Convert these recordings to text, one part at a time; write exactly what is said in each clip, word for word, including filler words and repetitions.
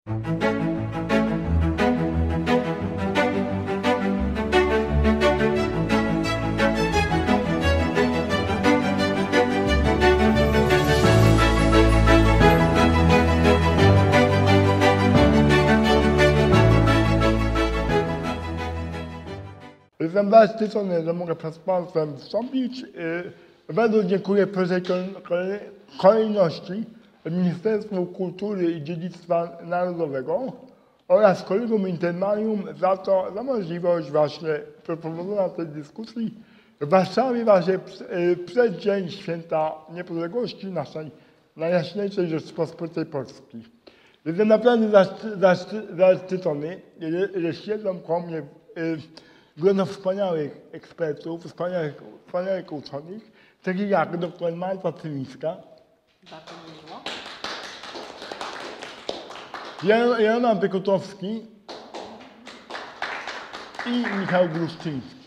Jestem zaszczycony, że mogę przed Państwem wystąpić. Bardzo dziękuję w pierwszej kolejności Ministerstwu Kultury i Dziedzictwa Narodowego oraz kolegom Intermarium za to, za możliwość właśnie przeprowadzenia tej dyskusji w Warszawie właśnie przed Dzień Święta Niepodległości naszej Najjaśniejszej Rzeczypospolitej Polskiej. Jestem naprawdę zaszczycony, że siedzą koło mnie grono wspaniałych ekspertów, wspaniałych, wspaniałych uczonych, takich jak dr Marta Cywińska, Joanna Bekutowski i Michał Gruszczyński.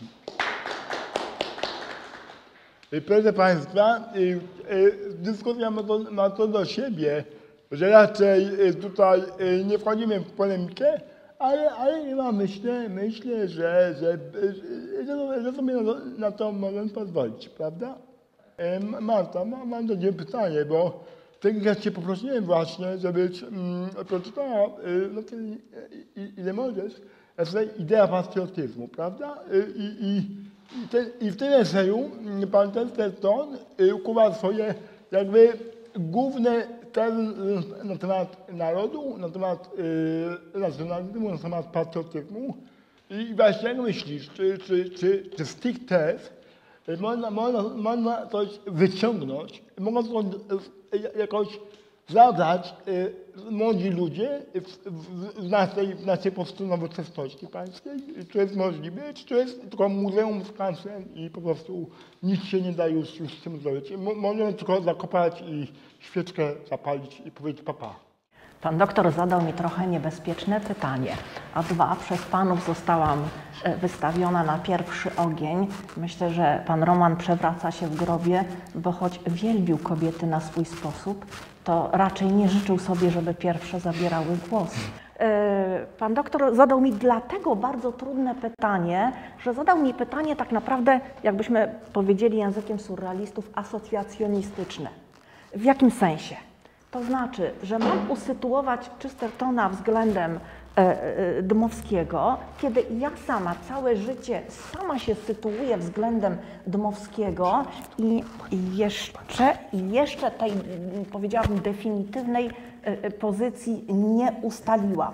Proszę Państwa, dyskusja ma to, ma to do siebie, że raczej tutaj nie wchodzimy w polemikę, Ale, ale ja myślę, myślę, że, że, że, że sobie na, na to możemy pozwolić, prawda? Marta, mam, mam do Ciebie pytanie, bo tak jak Cię poprosiłem właśnie, żebyś mm, przeczytała, no to, ile możesz, idea patriotyzmu, prawda? I, i, i, te, i w tym eseju pan Chesterton ukuwa swoje jakby główne tezy na temat narodu, na temat y, nacjonalizmu, na temat patriotyzmu. I właśnie jak myślisz, czy, czy, czy, czy z tych tez można, można, można coś wyciągnąć, mogą to jakoś zadać y, młodzi ludzie w, w, w naszej, w naszej po prostu nowoczesności pańskiej? Czy to jest możliwe, czy to jest tylko muzeum z kancem i po prostu nic się nie da już, już z tym zrobić? Możemy tylko zakopać i świeczkę zapalić i powiedzieć papa. Pan doktor zadał mi trochę niebezpieczne pytanie, a dwa, przez panów zostałam wystawiona na pierwszy ogień. Myślę, że pan Roman przewraca się w grobie, bo choć wielbił kobiety na swój sposób, to raczej nie życzył sobie, żeby pierwsze zabierały głos. Pan doktor zadał mi dlatego bardzo trudne pytanie, że zadał mi pytanie tak naprawdę, jakbyśmy powiedzieli językiem surrealistów, asocjacjonistyczne. W jakim sensie? To znaczy, że mam usytuować Chestertona względem e, e, Dmowskiego, kiedy ja sama całe życie sama się sytuuję względem Dmowskiego i jeszcze, i jeszcze tej, powiedziałabym, definitywnej e, pozycji nie ustaliłam.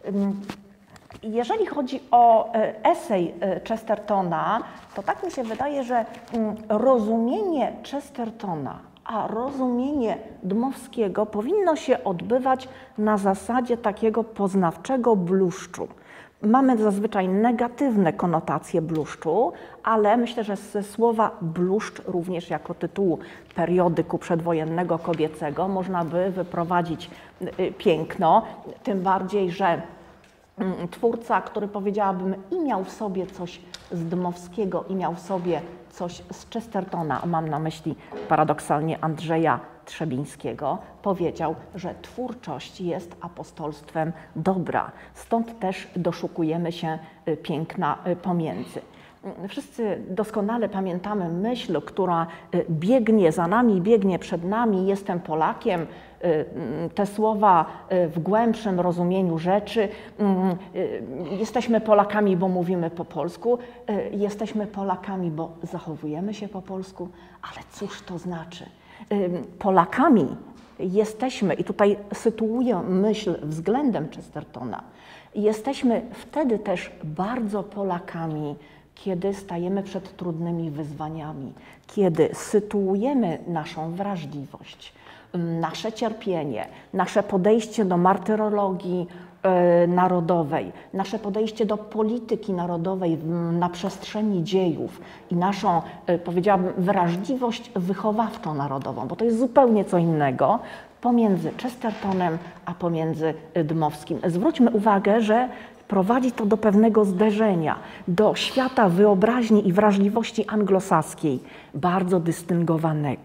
Jeżeli chodzi o esej Chestertona, to tak mi się wydaje, że rozumienie Chestertona a rozumienie Dmowskiego powinno się odbywać na zasadzie takiego poznawczego bluszczu. Mamy zazwyczaj negatywne konotacje bluszczu, ale myślę, że ze słowa bluszcz, również jako tytułu periodyku przedwojennego kobiecego, można by wyprowadzić piękno, tym bardziej, że twórca, który powiedziałabym i miał w sobie coś z Dmowskiego, i miał w sobie coś z Chestertona, mam na myśli paradoksalnie Andrzeja Trzebińskiego, powiedział, że twórczość jest apostolstwem dobra. Stąd też doszukujemy się piękna pomiędzy. Wszyscy doskonale pamiętamy myśl, która biegnie za nami, biegnie przed nami, jestem Polakiem. Te słowa w głębszym rozumieniu rzeczy. Jesteśmy Polakami, bo mówimy po polsku. Jesteśmy Polakami, bo zachowujemy się po polsku. Ale cóż to znaczy? Polakami jesteśmy, i tutaj sytuuję myśl względem Chestertona, jesteśmy wtedy też bardzo Polakami, kiedy stajemy przed trudnymi wyzwaniami, kiedy sytuujemy naszą wrażliwość, nasze cierpienie, nasze podejście do martyrologii e, narodowej, nasze podejście do polityki narodowej w, na przestrzeni dziejów i naszą, e, powiedziałabym, wrażliwość wychowawczą narodową, bo to jest zupełnie co innego, pomiędzy Chestertonem a pomiędzy Dmowskim. Zwróćmy uwagę, że prowadzi to do pewnego zderzenia, do świata wyobraźni i wrażliwości anglosaskiej, bardzo dystyngowanego.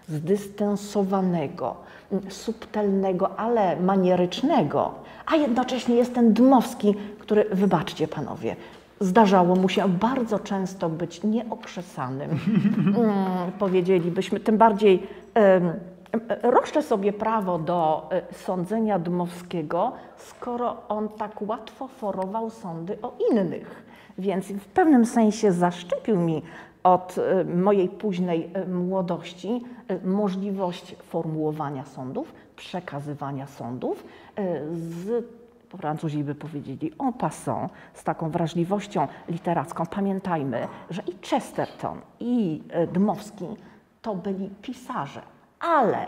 zdystansowanego, subtelnego, ale manierycznego, a jednocześnie jest ten Dmowski, który, wybaczcie panowie, zdarzało mu się bardzo często być nieokrzesanym, hmm, powiedzielibyśmy, tym bardziej um, roszczę sobie prawo do sądzenia Dmowskiego, skoro on tak łatwo forował sądy o innych, więc w pewnym sensie zaszczepił mi od mojej późnej młodości możliwość formułowania sądów, przekazywania sądów z, Francuzi by powiedzieli, en passant, z taką wrażliwością literacką. Pamiętajmy, że i Chesterton, i Dmowski to byli pisarze, ale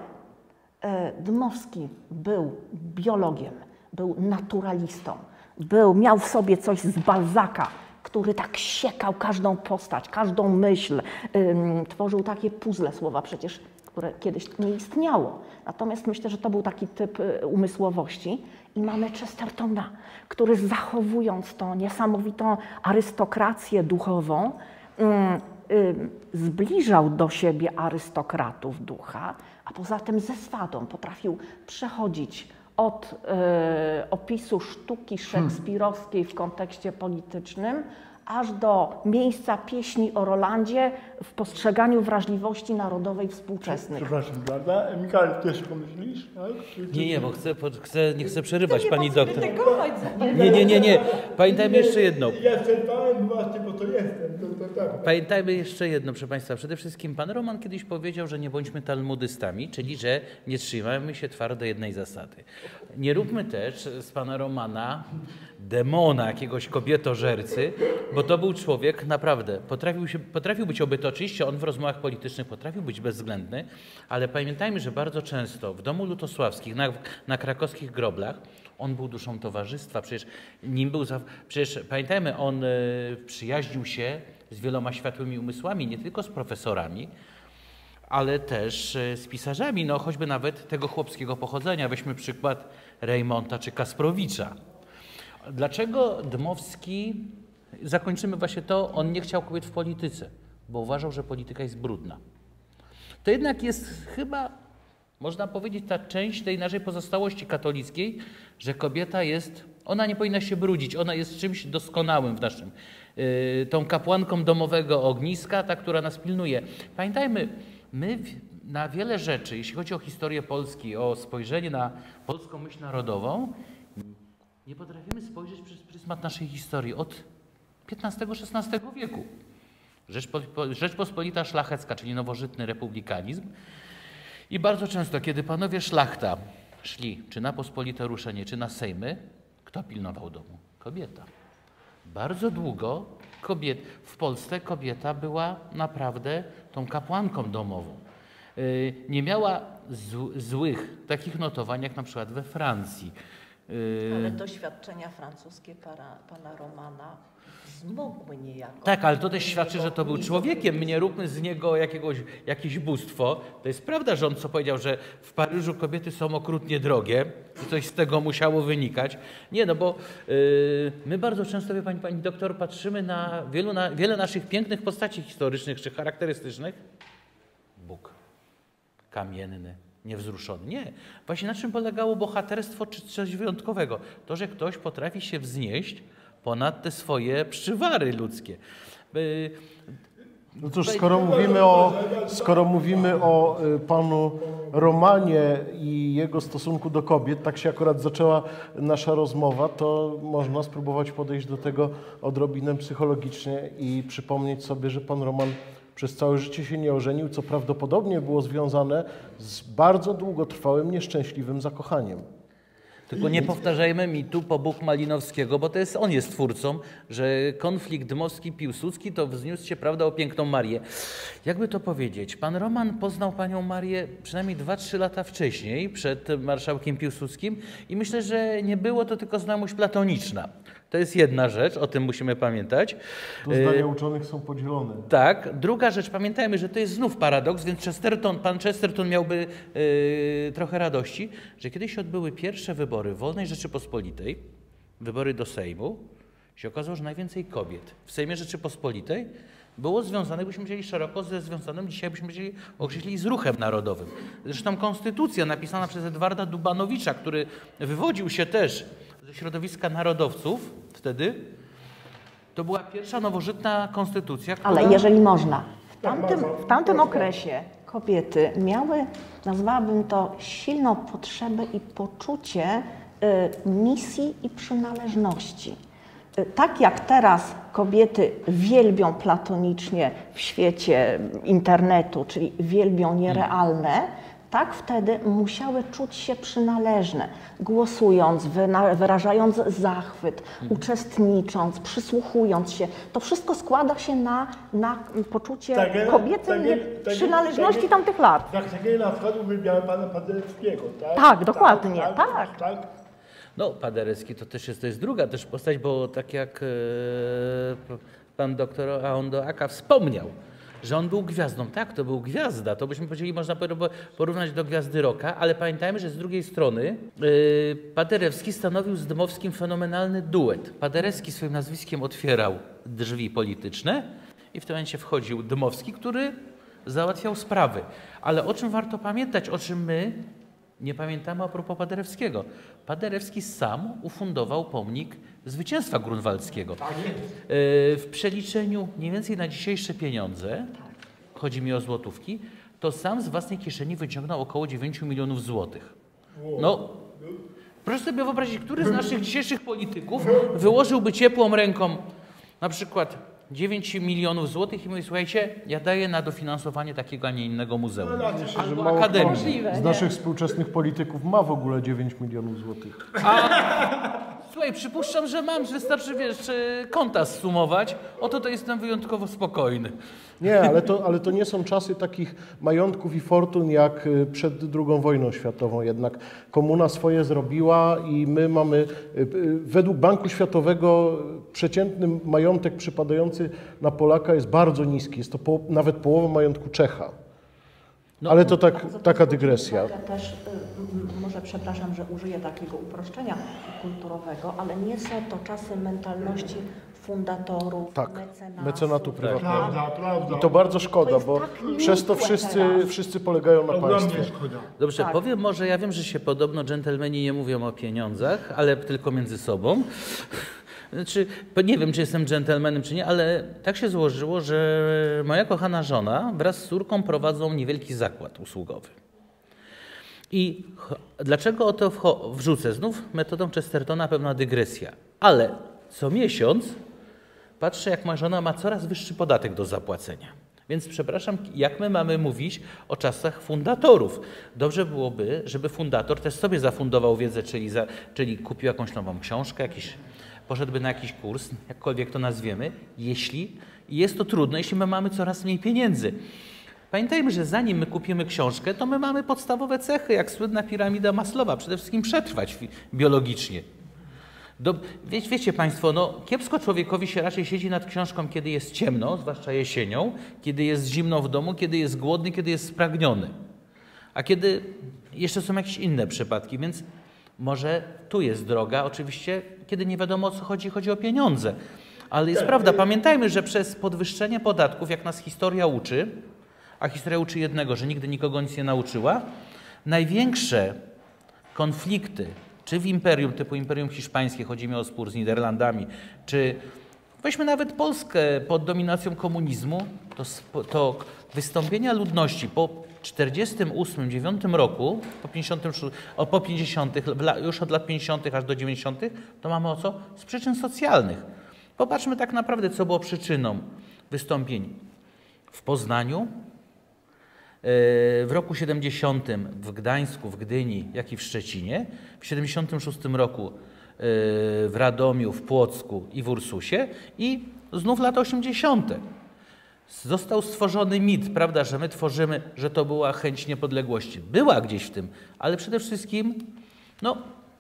Dmowski był biologiem, był naturalistą, był, miał w sobie coś z Balzaca, który tak siekał każdą postać, każdą myśl, ym, tworzył takie puzzle słowa przecież, które kiedyś nie istniało. Natomiast myślę, że to był taki typ y, umysłowości. I mamy Chestertona, który zachowując tą niesamowitą arystokrację duchową, ym, ym, zbliżał do siebie arystokratów ducha, a poza tym ze swadą potrafił przechodzić od y, opisu sztuki szekspirowskiej w kontekście politycznym, aż do miejsca pieśni o Rolandzie w postrzeganiu wrażliwości narodowej współczesnych. Przepraszam, prawda? Michał, ty jeszcze pomyślisz? Tak? Nie, nie, bo chcę, chcę, nie chcę przerywać pani doktor. Nie, nie, nie, nie. Pamiętajmy jeszcze jedno. Ja przerwałem właśnie, bo to jestem. To, to, tak. Pamiętajmy jeszcze jedno, proszę państwa. Przede wszystkim pan Roman kiedyś powiedział, że nie bądźmy talmudystami, czyli że nie trzymajmy się twardo jednej zasady. Nie róbmy też z pana Romana demona, jakiegoś kobietożercy, bo to był człowiek naprawdę, potrafił, się, potrafił być obyty, oczywiście on w rozmowach politycznych potrafił być bezwzględny, ale pamiętajmy, że bardzo często w domu Lutosławskich, na, na krakowskich groblach, on był duszą towarzystwa, przecież nim był, za, przecież pamiętajmy, on y, przyjaźnił się z wieloma światłymi umysłami, nie tylko z profesorami, ale też y, z pisarzami, no choćby nawet tego chłopskiego pochodzenia. Weźmy przykład Rejmonta czy Kasprowicza. Dlaczego Dmowski, zakończymy właśnie to, on nie chciał kobiet w polityce, bo uważał, że polityka jest brudna. To jednak jest chyba, można powiedzieć, ta część tej naszej pozostałości katolickiej, że kobieta jest, ona nie powinna się brudzić, ona jest czymś doskonałym w naszym, yy, tą kapłanką domowego ogniska, ta, która nas pilnuje. Pamiętajmy, my na wiele rzeczy, jeśli chodzi o historię Polski, o spojrzenie na polską myśl narodową, nie potrafimy spojrzeć przez pryzmat naszej historii od piętnastego szesnastego wieku. Rzeczpo- Rzeczpospolita szlachecka, czyli nowożytny republikanizm. I bardzo często, kiedy panowie szlachta szli czy na pospolite ruszenie, czy na sejmy, kto pilnował domu? Kobieta. Bardzo długo kobiet, w Polsce kobieta była naprawdę tą kapłanką domową. Yy, nie miała z, złych takich notowań, jak na przykład we Francji. Ale doświadczenia francuskie pana, pana Romana zmogły niejako. Tak, ale to też świadczy, że to był człowiekiem. My nie róbmy z niego jakiegoś, jakieś bóstwo. To jest prawda, że on co powiedział, że w Paryżu kobiety są okrutnie drogie i coś z tego musiało wynikać. Nie, no bo yy, my bardzo często, wie pani, pani doktor, patrzymy na, wielu, na wiele naszych pięknych postaci historycznych czy charakterystycznych. Bóg kamienny, niewzruszony. Nie. Właśnie na czym polegało bohaterstwo czy coś wyjątkowego? To, że ktoś potrafi się wznieść ponad te swoje przywary ludzkie. No cóż, skoro mówimy o, skoro mówimy o panu Romanie i jego stosunku do kobiet, tak się akurat zaczęła nasza rozmowa, to można spróbować podejść do tego odrobinę psychologicznie i przypomnieć sobie, że pan Roman przez całe życie się nie ożenił, co prawdopodobnie było związane z bardzo długotrwałym, nieszczęśliwym zakochaniem. Tylko nie powtarzajmy mitu Pobuk Malinowskiego, bo to jest, on jest twórcą, że konflikt Dmowski-Piłsudski to wzniósł się, prawda, o piękną Marię. Jakby to powiedzieć, pan Roman poznał panią Marię przynajmniej dwa trzy lata wcześniej, przed marszałkiem Piłsudskim i myślę, że nie było to tylko znajomość platoniczna. To jest jedna rzecz, o tym musimy pamiętać. Tu zdania uczonych są podzielone. Tak. Druga rzecz, pamiętajmy, że to jest znów paradoks, więc Chesterton, pan Chesterton miałby yy, trochę radości, że kiedyś się odbyły pierwsze wybory w wolnej Rzeczypospolitej, wybory do Sejmu, się okazało, że najwięcej kobiet w Sejmie Rzeczypospolitej było związane, byśmy powiedzieli szeroko, ze związanym, dzisiaj byśmy powiedzieli, określili z ruchem narodowym. Zresztą konstytucja napisana przez Edwarda Dubanowicza, który wywodził się też ze środowiska narodowców wtedy, to była pierwsza nowożytna konstytucja, która... Ale jeżeli można, w tamtym, w tamtym okresie kobiety miały, nazwałabym to, silną potrzebę i poczucie y, misji i przynależności. Y, tak jak teraz kobiety wielbią platonicznie w świecie internetu, czyli wielbią nierealne, tak wtedy musiały czuć się przynależne, głosując, wyrażając zachwyt, uczestnicząc, przysłuchując się. To wszystko składa się na, na poczucie Takie- kobiecej takie- takie- przynależności takie- tamtych lat. Tak, takiego na przykład uwielbiałem pana Paderewskiego, tak? Tak, dokładnie, tak. tak. No, Paderewski to też jest, to jest druga też postać, bo tak jak e, pan doktor Aondo Aka wspomniał, że on był gwiazdą. Tak, to był gwiazda. To byśmy powiedzieli, można porównać do gwiazdy rocka, ale pamiętajmy, że z drugiej strony yy, Paderewski stanowił z Dmowskim fenomenalny duet. Paderewski swoim nazwiskiem otwierał drzwi polityczne i w tym momencie wchodził Dmowski, który załatwiał sprawy. Ale o czym warto pamiętać, o czym my nie pamiętamy a propos Paderewskiego. Paderewski sam ufundował pomnik zwycięstwa grunwaldzkiego. Yy, w przeliczeniu mniej więcej na dzisiejsze pieniądze, chodzi mi o złotówki, to sam z własnej kieszeni wyciągnął około dziewięć milionów złotych. No, proszę sobie wyobrazić, który z naszych dzisiejszych polityków wyłożyłby ciepłą ręką na przykład dziewięć milionów złotych i mówi, słuchajcie, ja daję na dofinansowanie takiego, a nie innego muzeum. Myślę, że Albo mało akademii. kto z naszych współczesnych polityków ma w ogóle dziewięć milionów złotych. Słuchaj, przypuszczam, że mam, że wystarczy, wiesz, e, konta zsumować. Oto to jestem wyjątkowo spokojny. Nie, ale to, ale to nie są czasy takich majątków i fortun jak y, przed drugą wojną światową. Jednak komuna swoje zrobiła i my mamy, y, y, według Banku Światowego przeciętny majątek przypadający na Polaka jest bardzo niski. Jest to po, nawet połowa majątku Czecha. No, Ale to tak, taka dygresja. Ja też, y, m, może przepraszam, że użyję takiego uproszczenia kulturowego, ale nie są to czasy mentalności fundatorów, Tak, mecenasów. mecenatu prywatnego. Prawda, prawda. I to bardzo szkoda, To jest bo tak przez to nikłe wszyscy, teraz. wszyscy polegają na Ogromnie państwie. szkoda. Dobrze, Tak. powiem może, ja wiem, że się podobno dżentelmeni nie mówią o pieniądzach, ale tylko między sobą. Znaczy, nie wiem, czy jestem dżentelmenem, czy nie, ale tak się złożyło, że moja kochana żona wraz z córką prowadzą niewielki zakład usługowy. I ch- dlaczego o to wcho- wrzucę? Znów metodą Chestertona pewna dygresja. Ale co miesiąc patrzę, jak moja żona ma coraz wyższy podatek do zapłacenia. Więc przepraszam, jak my mamy mówić o czasach fundatorów? Dobrze byłoby, żeby fundator też sobie zafundował wiedzę, czyli, za, czyli kupił jakąś nową książkę, jakiś, poszedłby na jakiś kurs, jakkolwiek to nazwiemy, jeśli jest to trudne, jeśli my mamy coraz mniej pieniędzy. Pamiętajmy, że zanim my kupimy książkę, to my mamy podstawowe cechy, jak słynna piramida Maslowa, przede wszystkim przetrwać biologicznie. Do, wie, wiecie Państwo, no, kiepsko człowiekowi się raczej siedzi nad książką, kiedy jest ciemno, zwłaszcza jesienią, kiedy jest zimno w domu, kiedy jest głodny, kiedy jest spragniony. A kiedy jeszcze są jakieś inne przypadki, więc może tu jest droga, oczywiście, kiedy nie wiadomo o co chodzi, chodzi o pieniądze. Ale jest prawda, pamiętajmy, że przez podwyższenie podatków, jak nas historia uczy, a historia uczy jednego, że nigdy nikogo nic nie nauczyła, największe konflikty, czy w imperium, typu Imperium Hiszpańskie, chodzi mi o spór z Niderlandami, czy weźmy nawet Polskę pod dominacją komunizmu, to, sp- to wystąpienia ludności po czterdziestym ósmym dziewiątym roku, po pięćdziesiątym szóstym, o, po pięćdziesiątych, w la- już od lat pięćdziesiątych aż do dziewięćdziesiątych, to mamy o co? Z przyczyn socjalnych. Popatrzmy tak naprawdę, co było przyczyną wystąpień w Poznaniu, w roku siedemdziesiątym w Gdańsku, w Gdyni, jak i w Szczecinie, w siedemdziesiątym szóstym roku w Radomiu, w Płocku i w Ursusie i znów lata osiemdziesiąte. Został stworzony mit, prawda, że my tworzymy, że to była chęć niepodległości. Była gdzieś w tym, ale przede wszystkim, no,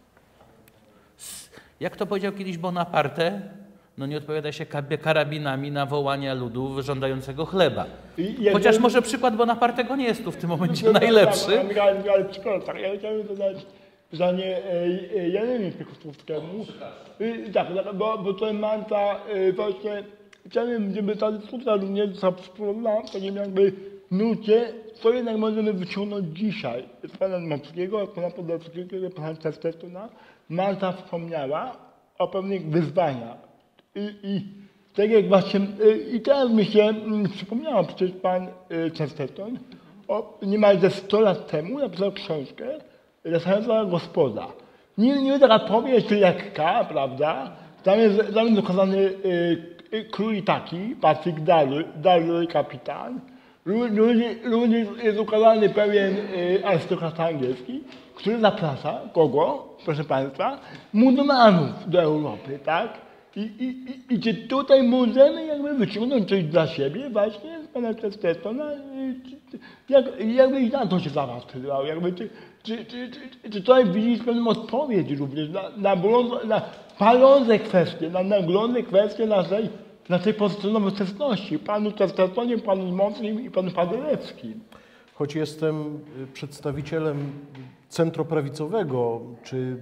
jak to powiedział kiedyś Bonaparte, no nie odpowiada się karabinami na wołania ludu żądającego chleba. I Chociaż jeden- może przykład Bonapartego nie jest tu w tym momencie No, najlepszy. Ale, ale, ale przykład, tak, ja chciałem zadać pytanie e, e, Jelenie Piekutowskiemu. Y, Tak, bo, bo to Manta y, właśnie chciałbym, żeby ta dyskusja również została wspólna w takim jakby nucie, co jednak możemy wyciągnąć dzisiaj z pana Dmowskiego, z pana Paderewskiego, z pana Chestertona. Marta wspomniała o pewnych wyzwaniach. I, i tak jak właśnie, i teraz mi się przypomniała przecież pan Chesterton, o, niemalże sto lat temu napisał książkę Zasadzona gospoda. Nie, nie taka powieść lekka, prawda? Tam jest, tam jest dokazany y, y, król taki, Patryk Darley, kapitan. Również jest ukazany pewien y, arystokrata angielski, który zaprasza kogo, proszę państwa, muzułmanów do Europy, tak? I, i, i, i czy tutaj możemy jakby wyciągnąć coś dla siebie właśnie z pana Chestertona? Jak, jakby i na to się zapatrywał, jakby czy, czy, czy, czy, czy tutaj widzisz pewną odpowiedź również na, na, na palące kwestie, na naglące kwestie naszej, naszej nowoczesności, panu Chestertonie, panu Dmowskim i panu Paderewskim. Choć jestem przedstawicielem centroprawicowego, czy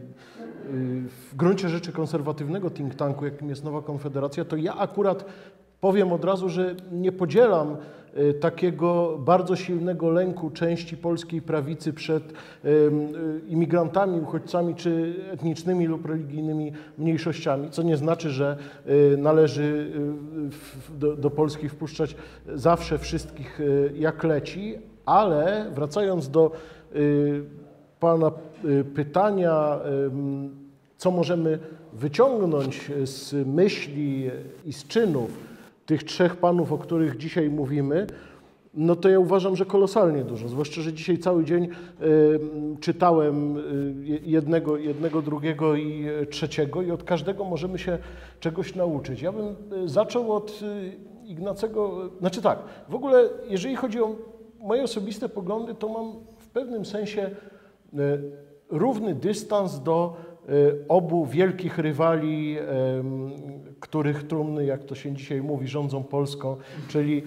w gruncie rzeczy konserwatywnego think tanku, jakim jest Nowa Konfederacja, to ja akurat powiem od razu, że nie podzielam takiego bardzo silnego lęku części polskiej prawicy przed imigrantami, uchodźcami czy etnicznymi lub religijnymi mniejszościami, co nie znaczy, że należy do, do Polski wpuszczać zawsze wszystkich jak leci, ale wracając do pana pytania, co możemy wyciągnąć z myśli i z czynów tych trzech panów, o których dzisiaj mówimy, no to ja uważam, że kolosalnie dużo. Zwłaszcza, że dzisiaj cały dzień y, czytałem jednego, jednego, drugiego i trzeciego i od każdego możemy się czegoś nauczyć. Ja bym zaczął od Ignacego, znaczy tak, w ogóle jeżeli chodzi o moje osobiste poglądy, to mam w pewnym sensie y, równy dystans do obu wielkich rywali, których trumny, jak to się dzisiaj mówi, rządzą Polską, czyli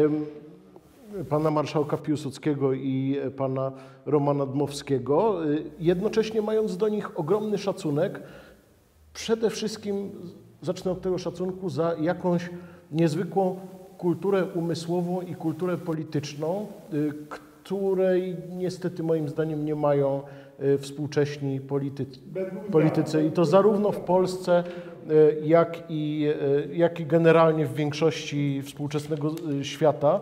pana marszałka Piłsudskiego i pana Romana Dmowskiego, jednocześnie mając do nich ogromny szacunek, przede wszystkim zacznę od tego szacunku za jakąś niezwykłą kulturę umysłową i kulturę polityczną, której niestety moim zdaniem nie mają współcześni politycy, politycy. I to zarówno w Polsce, jak i, jak i generalnie w większości współczesnego świata.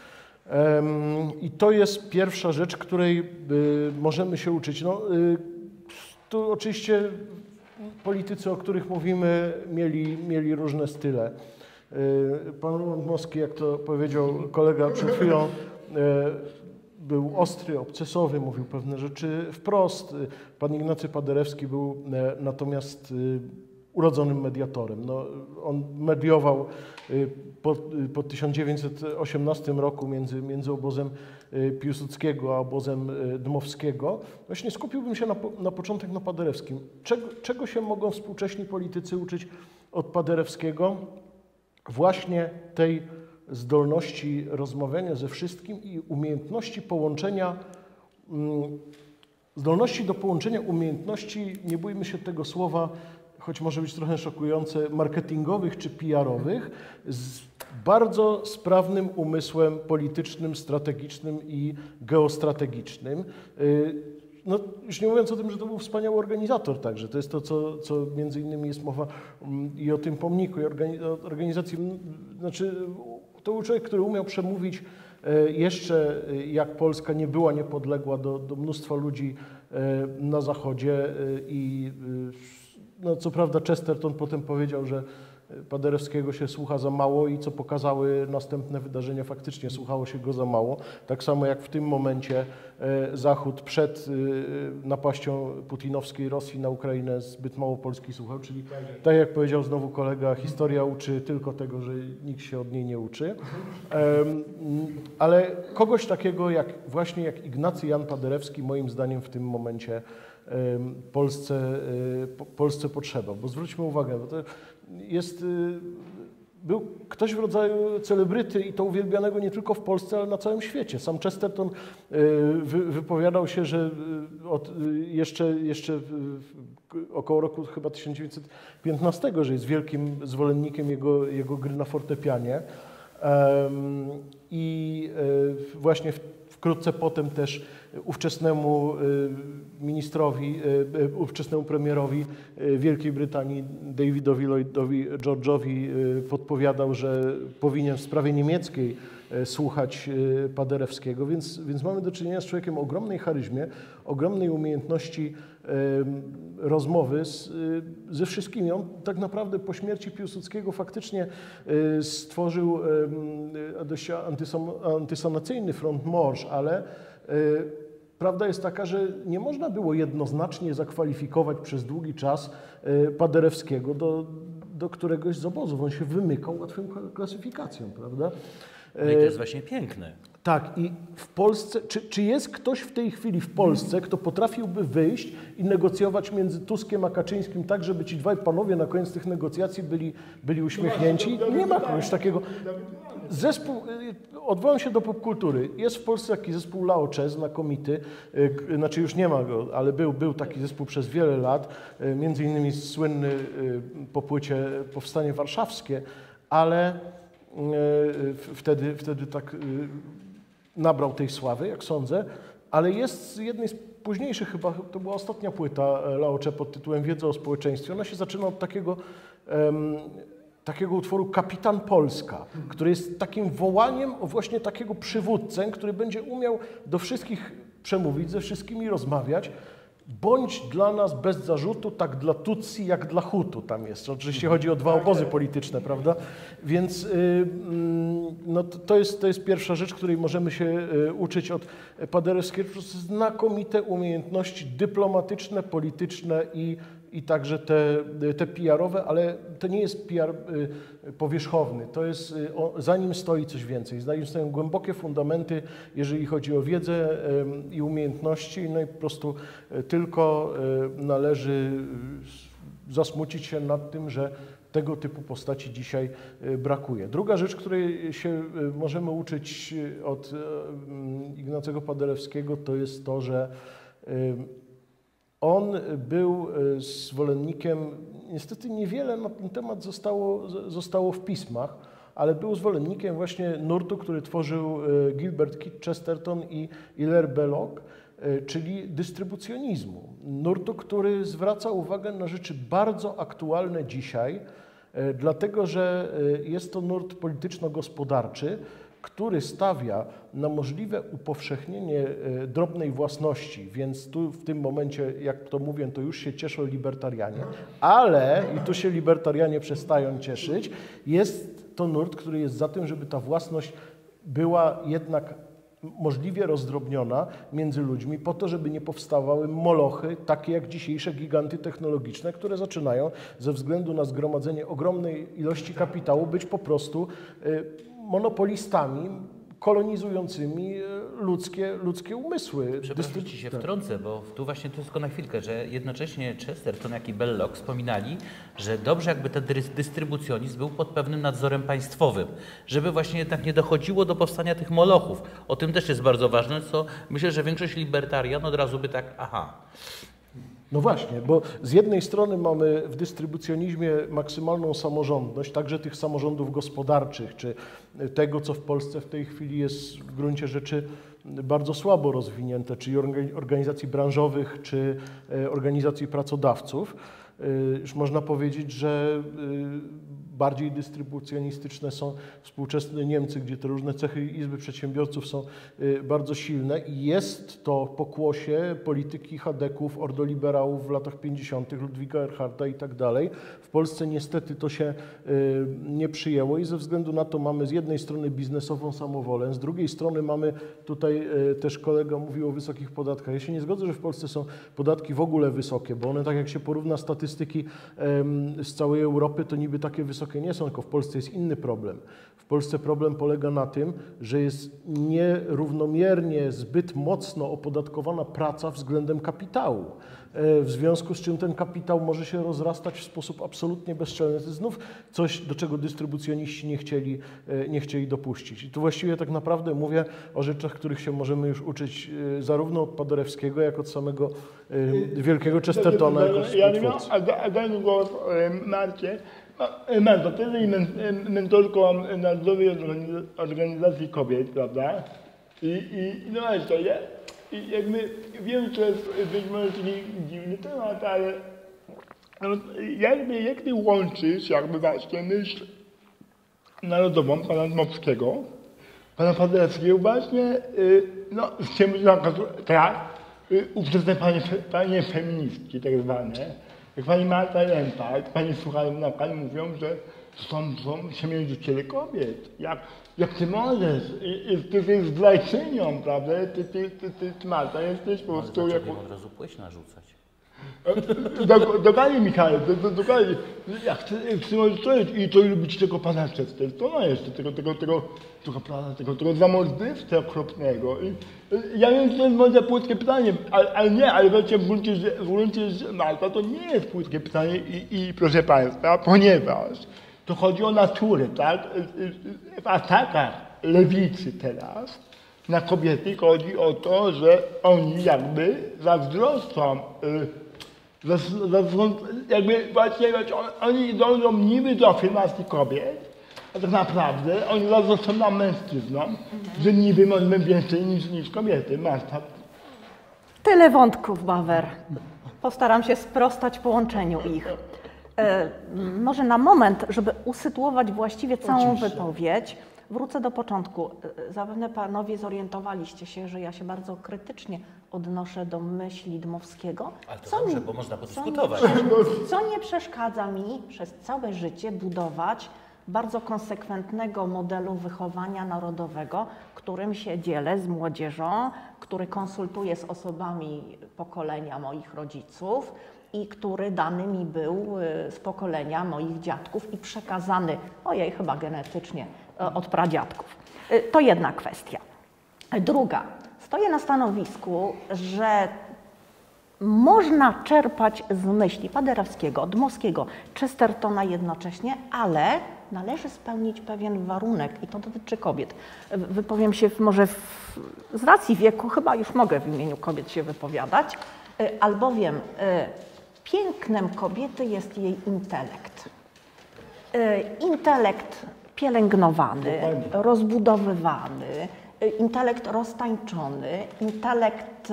I to jest pierwsza rzecz, której możemy się uczyć. No, tu oczywiście politycy, o których mówimy, mieli, mieli różne style. Pan Roman Dmowski, jak to powiedział kolega przed chwilą, był ostry, obcesowy, mówił pewne rzeczy wprost. Pan Ignacy Paderewski był natomiast urodzonym mediatorem. No, on mediował po, po tysiąc dziewięćset osiemnastym roku między, między obozem Piłsudskiego a obozem Dmowskiego. Właśnie skupiłbym się na, na początek na Paderewskim. Czego, czego się mogą współcześni politycy uczyć od Paderewskiego? Właśnie tej zdolności rozmawiania ze wszystkim i umiejętności połączenia, zdolności do połączenia umiejętności, nie bójmy się tego słowa, choć może być trochę szokujące, marketingowych czy P R-owych, z bardzo sprawnym umysłem politycznym, strategicznym i geostrategicznym. No, już nie mówiąc o tym, że to był wspaniały organizator także. To jest to, co, co między innymi jest mowa i o tym pomniku, i organizacji, znaczy to był człowiek, który umiał przemówić jeszcze, jak Polska nie była niepodległa, do, do mnóstwa ludzi na Zachodzie i no, co prawda Chesterton potem powiedział, że Paderewskiego się słucha za mało i co pokazały następne wydarzenia, faktycznie słuchało się go za mało. Tak samo jak w tym momencie Zachód przed napaścią putinowskiej Rosji na Ukrainę zbyt mało Polski słuchał, czyli tak jak powiedział znowu kolega, historia uczy tylko tego, że nikt się od niej nie uczy. Ale kogoś takiego jak właśnie jak Ignacy Jan Paderewski moim zdaniem w tym momencie Polsce, Polsce potrzeba, bo zwróćmy uwagę, bo to jest był ktoś w rodzaju celebryty i to uwielbianego nie tylko w Polsce, ale na całym świecie. Sam Chesterton wypowiadał się, że od jeszcze, jeszcze około roku chyba tysiąc dziewięćset piętnastego, że jest wielkim zwolennikiem jego, jego gry na fortepianie. I właśnie wkrótce potem też ówczesnemu ministrowi, ówczesnemu premierowi Wielkiej Brytanii Davidowi Lloydowi George'owi podpowiadał, że powinien w sprawie niemieckiej słuchać Paderewskiego, więc, więc mamy do czynienia z człowiekiem o ogromnej charyzmie, ogromnej umiejętności rozmowy z, ze wszystkimi. On tak naprawdę po śmierci Piłsudskiego faktycznie stworzył dość antysanacyjny front Morsz, ale prawda jest taka, że nie można było jednoznacznie zakwalifikować przez długi czas Paderewskiego do, do któregoś z obozów. On się wymykał łatwą klasyfikacją, prawda? No i to jest właśnie piękne. Tak, i w Polsce, czy, czy jest ktoś w tej chwili w Polsce, kto potrafiłby wyjść i negocjować między Tuskiem a Kaczyńskim tak, żeby ci dwaj panowie na koniec tych negocjacji byli, byli uśmiechnięci? Nie ma kogoś takiego. Zespół, odwołam się do popkultury. Jest w Polsce taki zespół Lao Che, znakomity, znaczy już nie ma go, ale był, był taki zespół przez wiele lat, między innymi słynny po płycie Powstanie Warszawskie, ale wtedy, wtedy tak nabrał tej sławy, jak sądzę, ale jest z jednej z późniejszych, chyba to była ostatnia płyta Lao Che pod tytułem Wiedza o społeczeństwie. Ona się zaczyna od takiego, um, takiego utworu Kapitan Polska, który jest takim wołaniem o właśnie takiego przywódcę, który będzie umiał do wszystkich przemówić, ze wszystkimi rozmawiać. Bądź dla nas bez zarzutu, tak dla Tutsi, jak dla Hutu tam jest. Oczywiście chodzi o dwa obozy polityczne, prawda? Więc yy, no, to, jest, to jest pierwsza rzecz, której możemy się yy, uczyć od Paderewskiego. Po prostu znakomite umiejętności dyplomatyczne, polityczne i, i także te, te P R-owe, ale to nie jest P R yy, powierzchowny. To jest, yy, o, za nim stoi coś więcej. Za nim stoją głębokie fundamenty, jeżeli chodzi o wiedzę yy, i umiejętności. No i po prostu yy, tylko yy, należy yy, zasmucić się nad tym, że tego typu postaci dzisiaj brakuje. Druga rzecz, której się możemy uczyć od Ignacego Paderewskiego, to jest to, że on był zwolennikiem, niestety niewiele na ten temat zostało, zostało w pismach, ale był zwolennikiem właśnie nurtu, który tworzył Gilbert Keith Chesterton i Hilaire Belloc, czyli dystrybucjonizmu. Nurtu, który zwraca uwagę na rzeczy bardzo aktualne dzisiaj, dlatego że jest to nurt polityczno-gospodarczy, który stawia na możliwe upowszechnienie drobnej własności, więc tu w tym momencie, jak to mówię, to już się cieszą libertarianie, ale, i tu się libertarianie przestają cieszyć, jest to nurt, który jest za tym, żeby ta własność była jednak możliwie rozdrobniona między ludźmi po to, żeby nie powstawały molochy, takie jak dzisiejsze giganty technologiczne, które zaczynają ze względu na zgromadzenie ogromnej ilości kapitału być po prostu monopolistami kolonizującymi ludzkie, ludzkie umysły. Przepraszam, ci się wtrącę, bo tu właśnie to tylko na chwilkę, że jednocześnie Chesterton, jak i Belloc wspominali, że dobrze jakby ten dystrybucjonizm był pod pewnym nadzorem państwowym, żeby właśnie jednak nie dochodziło do powstania tych molochów. O tym też jest bardzo ważne, co myślę, że większość libertarian od razu by tak, aha. No właśnie, bo z jednej strony mamy w dystrybucjonizmie maksymalną samorządność, także tych samorządów gospodarczych, czy tego, co w Polsce w tej chwili jest w gruncie rzeczy bardzo słabo rozwinięte, czyli organizacji branżowych, czy organizacji pracodawców. Już można powiedzieć, że bardziej dystrybucjonistyczne są współczesne Niemcy, gdzie te różne cechy Izby Przedsiębiorców są bardzo silne i jest to pokłosie polityki chadeków, ordoliberałów w latach pięćdziesiątych, Ludwika Erharta i tak dalej. W Polsce niestety to się nie przyjęło i ze względu na to mamy z jednej strony biznesową samowolę, z drugiej strony mamy, tutaj też kolega mówił o wysokich podatkach. Ja się nie zgodzę, że w Polsce są podatki w ogóle wysokie, bo one, tak jak się porówna statystyki z całej Europy, to niby takie wysokie wysokie nie są, tylko w Polsce jest inny problem. W Polsce problem polega na tym, że jest nierównomiernie, zbyt mocno opodatkowana praca względem kapitału. W związku z czym ten kapitał może się rozrastać w sposób absolutnie bezczelny. To jest znów coś, do czego dystrybucjoniści nie chcieli, nie chcieli dopuścić. I tu właściwie tak naprawdę mówię o rzeczach, których się możemy już uczyć zarówno od Paderewskiego, jak od samego wielkiego Chestertona jako współtwórcy. A dajmy głos Marcie. Marto, ty jesteś mentorką Narodowej Organizacji Kobiet, prawda? I, i no ale to ja, i jakby wiem, że to jest być może taki dziwny temat, ale no, jakby, jak ty łączysz jakby właśnie myśl narodową pana Dmowskiego, pana Paderewskiego właśnie, no z czym tak, ówczesne panie, panie feministki tak zwane, jak pani Marta Lempart, pani Sucharowna mówią, że są, są przemiężyciele kobiet. Jak, jak ty możesz, I, i, ty jesteś zdrajczynią, prawda? Ty, ty, ty, ty, ty Marta jesteś po prostu Ale jako... od razu płeć narzucać. Dokładnie, Michał, dokładnie. Jak chcę, chcę i to lubić tego pana Chestertona jeszcze, tego, tego, tego, tego, tego, tego, tego zamordywcę okropnego. I, ja wiem, że to jest może płytkie pytanie, ale, ale nie, ale wiecie, w gruncie, w gruncie Marta, to nie jest płytkie pytanie i, i proszę państwa, ponieważ to chodzi o naturę, tak? W atakach lewicy teraz na kobiety chodzi o to, że oni jakby zazdroszczą, jakby właśnie oni dążą niby do afirmacji kobiet, a tak naprawdę oni zazdroszczą nam mężczyznom, mhm. że niby możemy więcej niż, niż kobiety. Marta. Tyle wątków, Bawer. Postaram się sprostać połączeniu ich. E, może na moment, żeby usytuować właściwie całą Oczywiście. wypowiedź, wrócę do początku. Zapewne panowie zorientowaliście się, że ja się bardzo krytycznie odnoszę do myśli Dmowskiego. Ale to co dobrze, mi, bo można co podyskutować. Nie, co nie przeszkadza mi przez całe życie budować bardzo konsekwentnego modelu wychowania narodowego, którym się dzielę z młodzieżą, który konsultuję z osobami pokolenia moich rodziców i który dany mi był z pokolenia moich dziadków i przekazany, ojej, chyba genetycznie, od pradziadków. To jedna kwestia. Druga, stoję na stanowisku, że można czerpać z myśli Paderewskiego, Dmowskiego, Chestertona jednocześnie, ale należy spełnić pewien warunek i to dotyczy kobiet. Wypowiem się w, może w, z racji wieku, chyba już mogę w imieniu kobiet się wypowiadać, albowiem pięknem kobiety jest jej intelekt. Intelekt pielęgnowany, rozbudowywany, intelekt roztańczony, intelekt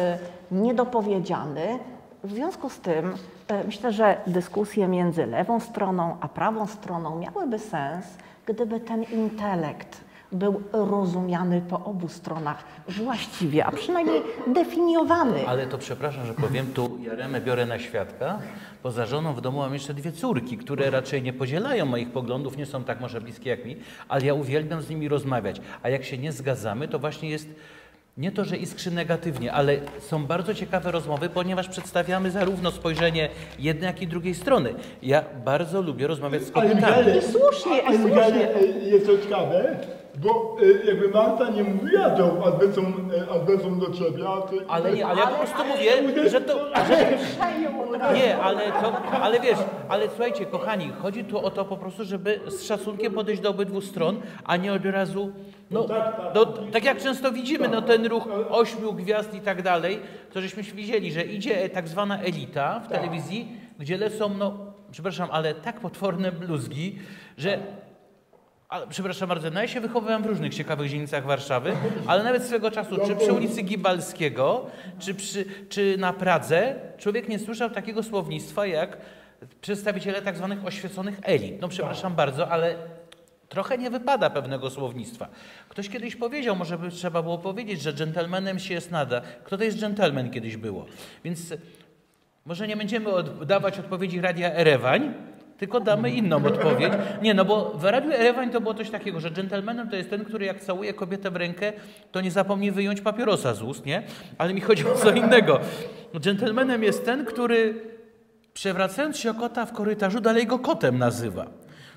niedopowiedziany. W związku z tym myślę, że dyskusje między lewą stroną a prawą stroną miałyby sens, gdyby ten intelekt był rozumiany po obu stronach właściwie, a przynajmniej definiowany. Ale to przepraszam, że powiem, tu Jaremę biorę na świadka, bo za żoną w domu mam jeszcze dwie córki, które raczej nie podzielają moich poglądów, nie są tak może bliskie jak mi, ale ja uwielbiam z nimi rozmawiać. A jak się nie zgadzamy, to właśnie jest nie to, że iskrzy negatywnie, ale są bardzo ciekawe rozmowy, ponieważ przedstawiamy zarówno spojrzenie jednej, jak i drugiej strony. Ja bardzo lubię rozmawiać z kobietami. I słusznie, i słusznie. Jest to ciekawe, bo jakby Marta nie mówiła tą adresą, adresą do ciebie, a ty... Ale nie, ale ja po prostu mówię, że to... Że, nie, ale to, ale wiesz, ale słuchajcie, kochani, chodzi tu o to po prostu, żeby z szacunkiem podejść do obydwu stron, a nie od razu, no, do, tak jak często widzimy, no ten ruch ośmiu gwiazd i tak dalej, to żeśmy widzieli, że idzie tak zwana elita w telewizji, gdzie lecą, no, przepraszam, ale tak potworne bluzgi, że... Ale, przepraszam bardzo, no ja się wychowywałem w różnych ciekawych dzielnicach Warszawy, ale nawet swego czasu, czy przy ulicy Gibalskiego, czy, przy, czy na Pradze, człowiek nie słyszał takiego słownictwa jak przedstawiciele tak zwanych oświeconych elit. No przepraszam bardzo, ale trochę nie wypada pewnego słownictwa. Ktoś kiedyś powiedział, może by trzeba było powiedzieć, że dżentelmenem się jest nada. Kto to jest dżentelmen kiedyś było? Więc może nie będziemy oddawać odpowiedzi Radia Erewań, tylko damy inną odpowiedź. Nie, no bo w Radiu Erewań to było coś takiego, że dżentelmenem to jest ten, który jak całuje kobietę w rękę, to nie zapomni wyjąć papierosa z ust, nie? Ale mi chodzi o co innego. Dżentelmenem jest ten, który przewracając się o kota w korytarzu, dalej go kotem nazywa.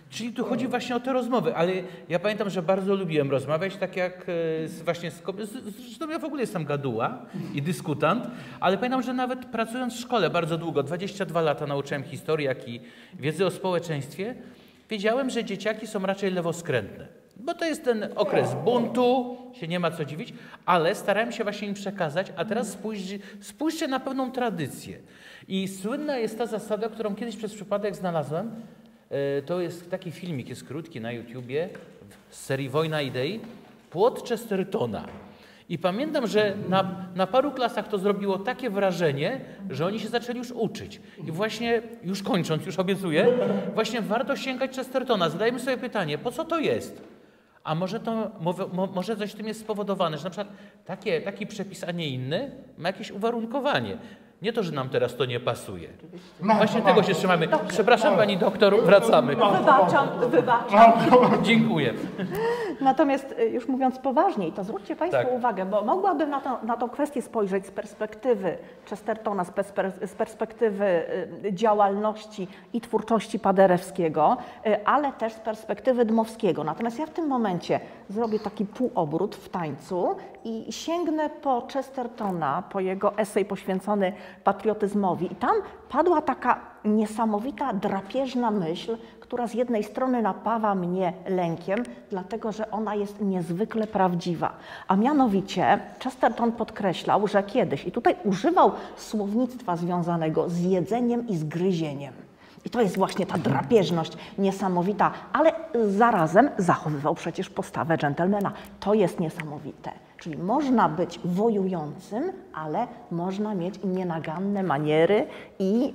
Czyli tu chodzi właśnie o te rozmowy, ale ja pamiętam, że bardzo lubiłem rozmawiać, tak jak z, właśnie z kobietą. Zresztą ja w ogóle jestem gaduła i dyskutant, ale pamiętam, że nawet pracując w szkole bardzo długo, dwadzieścia dwa lata nauczyłem historii, jak i wiedzy o społeczeństwie, wiedziałem, że dzieciaki są raczej lewoskrętne. Bo to jest ten okres buntu, się nie ma co dziwić, ale starałem się właśnie im przekazać, a teraz spójrzcie, spójrzcie na pewną tradycję. I słynna jest ta zasada, którą kiedyś przez przypadek znalazłem. To jest taki filmik, jest krótki na YouTubie z serii Wojna Idei, Płot Chestertona. I pamiętam, że na, na paru klasach to zrobiło takie wrażenie, że oni się zaczęli już uczyć. I właśnie, już kończąc, już obiecuję, właśnie warto sięgać Chestertona. Zadajmy sobie pytanie, po co to jest? A może, to, może coś tym jest spowodowane, że na przykład takie, taki przepis, a nie inny ma jakieś uwarunkowanie. Nie to, że nam teraz to nie pasuje. Właśnie tego się trzymamy. Przepraszam pani doktor, wracamy. Wybaczam, wybaczam. Dziękuję. Natomiast już mówiąc poważniej, to zwróćcie Państwo Tak. uwagę, bo mogłabym na, to, na tą kwestię spojrzeć z perspektywy Chestertona, z, perspe- z perspektywy y, działalności i twórczości Paderewskiego, y, ale też z perspektywy Dmowskiego. Natomiast ja w tym momencie zrobię taki półobrót w tańcu i sięgnę po Chestertona, po jego esej poświęcony patriotyzmowi. I tam padła taka niesamowita, drapieżna myśl, która z jednej strony napawa mnie lękiem, dlatego że ona jest niezwykle prawdziwa. A mianowicie Chesterton podkreślał, że kiedyś, i tutaj używał słownictwa związanego z jedzeniem i z gryzieniem. I to jest właśnie ta drapieżność niesamowita, ale zarazem zachowywał przecież postawę dżentelmena. To jest niesamowite. Czyli można być wojującym, ale można mieć nienaganne maniery i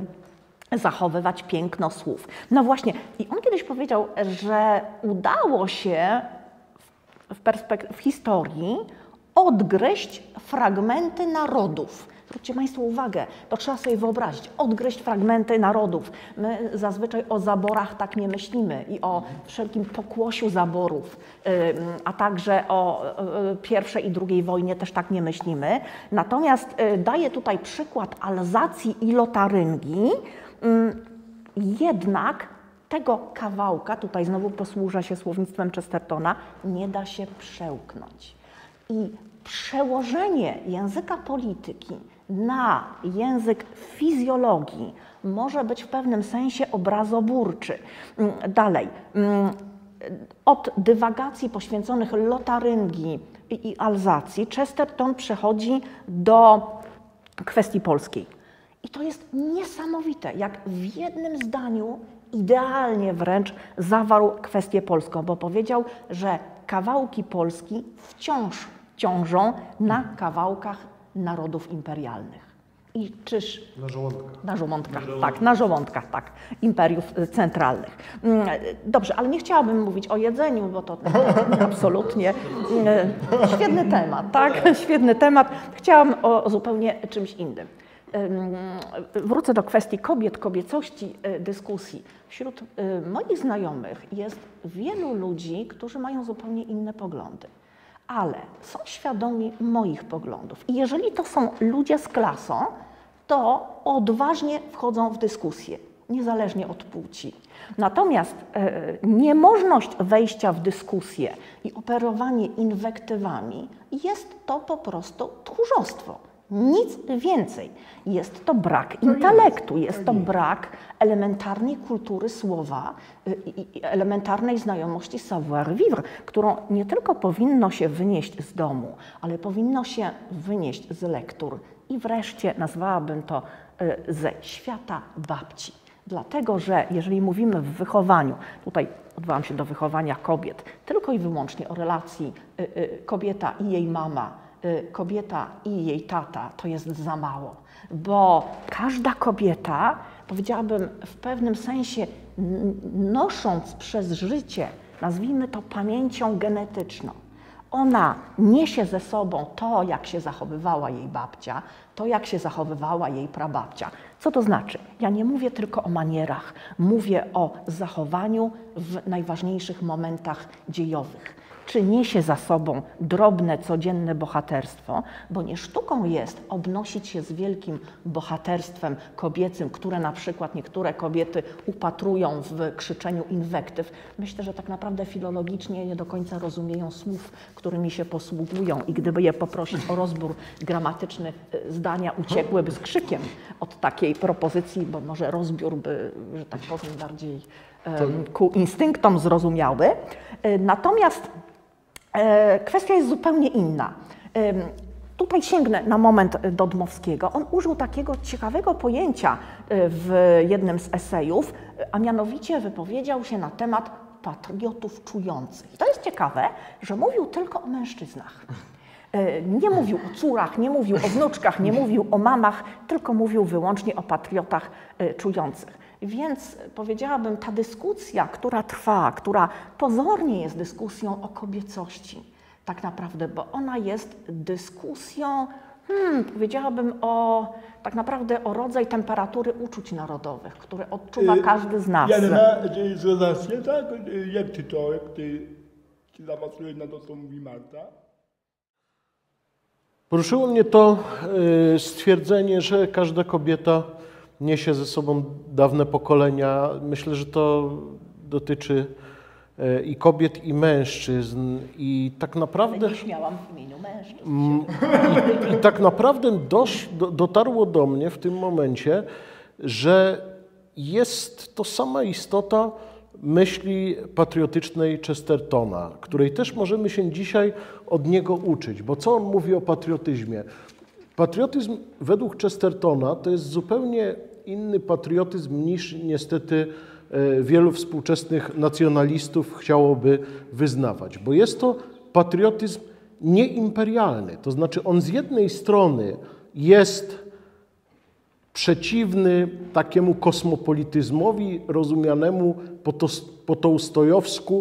yy, zachowywać piękno słów. No właśnie, i on kiedyś powiedział, że udało się w, w, perspek- w historii odgryźć fragmenty narodów. Zwróćcie Państwo uwagę, to trzeba sobie wyobrazić, odgryźć fragmenty narodów. My zazwyczaj o zaborach tak nie myślimy i o wszelkim pokłosiu zaborów, a także o pierwszej i drugiej wojnie też tak nie myślimy. Natomiast daję tutaj przykład Alzacji i Lotaryngii, jednak tego kawałka, tutaj znowu posłużę się słownictwem Chestertona, nie da się przełknąć. I przełożenie języka polityki na język fizjologii może być w pewnym sensie obrazoburczy. Dalej, od dywagacji poświęconych Lotaryngii i Alzacji Chesterton przechodzi do kwestii polskiej. I to jest niesamowite, jak w jednym zdaniu idealnie wręcz zawarł kwestię polską, bo powiedział, że kawałki Polski wciąż ciążą na kawałkach narodów imperialnych. I czyż... Na żołądkach. Na żołądkach, tak, na żołądkach, tak, imperiów centralnych. Dobrze, ale nie chciałabym mówić o jedzeniu, bo to absolutnie świetny temat, tak, świetny temat. Chciałam o zupełnie czymś innym. Wrócę do kwestii kobiet, kobiecości dyskusji. Wśród moich znajomych jest wielu ludzi, którzy mają zupełnie inne poglądy, ale są świadomi moich poglądów. I jeżeli to są ludzie z klasą, to odważnie wchodzą w dyskusję, niezależnie od płci. Natomiast e, niemożność wejścia w dyskusję i operowanie inwektywami jest to po prostu tchórzostwo. Nic więcej. Jest to brak intelektu, jest to brak elementarnej kultury słowa i elementarnej znajomości savoir-vivre, którą nie tylko powinno się wynieść z domu, ale powinno się wynieść z lektur i wreszcie nazwałabym to ze świata babci. Dlatego, że jeżeli mówimy w wychowaniu, tutaj odwołam się do wychowania kobiet, tylko i wyłącznie o relacji kobieta i jej mama, kobieta i jej tata, to jest za mało, bo każda kobieta, powiedziałabym w pewnym sensie nosząc przez życie, nazwijmy to pamięcią genetyczną, ona niesie ze sobą to, jak się zachowywała jej babcia, to, jak się zachowywała jej prababcia. Co to znaczy? Ja nie mówię tylko o manierach, mówię o zachowaniu w najważniejszych momentach dziejowych. czy niesie za sobą drobne, codzienne bohaterstwo, bo nie sztuką jest obnosić się z wielkim bohaterstwem kobiecym, które na przykład niektóre kobiety upatrują w krzyczeniu inwektyw. Myślę, że tak naprawdę filologicznie nie do końca rozumieją słów, którymi się posługują i gdyby je poprosić o rozbór gramatyczny, zdania uciekłyby z krzykiem od takiej propozycji, bo może rozbiór by, że tak powiem, bardziej um, ku instynktom zrozumiały. Natomiast e, kwestia jest zupełnie inna. E, tutaj sięgnę na moment do Dmowskiego. On użył takiego ciekawego pojęcia w jednym z esejów, a mianowicie wypowiedział się na temat patriotów czujących. I to jest ciekawe, że mówił tylko o mężczyznach. Nie mówił o córach, nie mówił o wnuczkach, nie mówił o mamach, tylko mówił wyłącznie o patriotach czujących. Więc powiedziałabym, ta dyskusja, która trwa, która pozornie jest dyskusją o kobiecości, tak naprawdę, bo ona jest dyskusją, hmm, powiedziałabym, o tak naprawdę o rodzaj temperatury uczuć narodowych, które odczuwa każdy z nas. Ja nie zgodzę, tak? Jak ty to, jak ty zapatrujesz na to, co mówi Marta? Poruszyło mnie to y, stwierdzenie, że każda kobieta niesie ze sobą dawne pokolenia. Myślę, że to dotyczy y, i kobiet, i mężczyzn. I tak naprawdę... Nie śmiałam w imieniu mężczyzn. Mm, i, I tak naprawdę dosz, do, dotarło do mnie w tym momencie, że jest to sama istota myśli patriotycznej Chestertona, której też możemy się dzisiaj od niego uczyć. Bo co on mówi o patriotyzmie? Patriotyzm według Chestertona to jest zupełnie inny patriotyzm niż niestety wielu współczesnych nacjonalistów chciałoby wyznawać. Bo jest to patriotyzm nieimperialny. To znaczy on z jednej strony jest przeciwny takiemu kosmopolityzmowi rozumianemu po tołstojowsku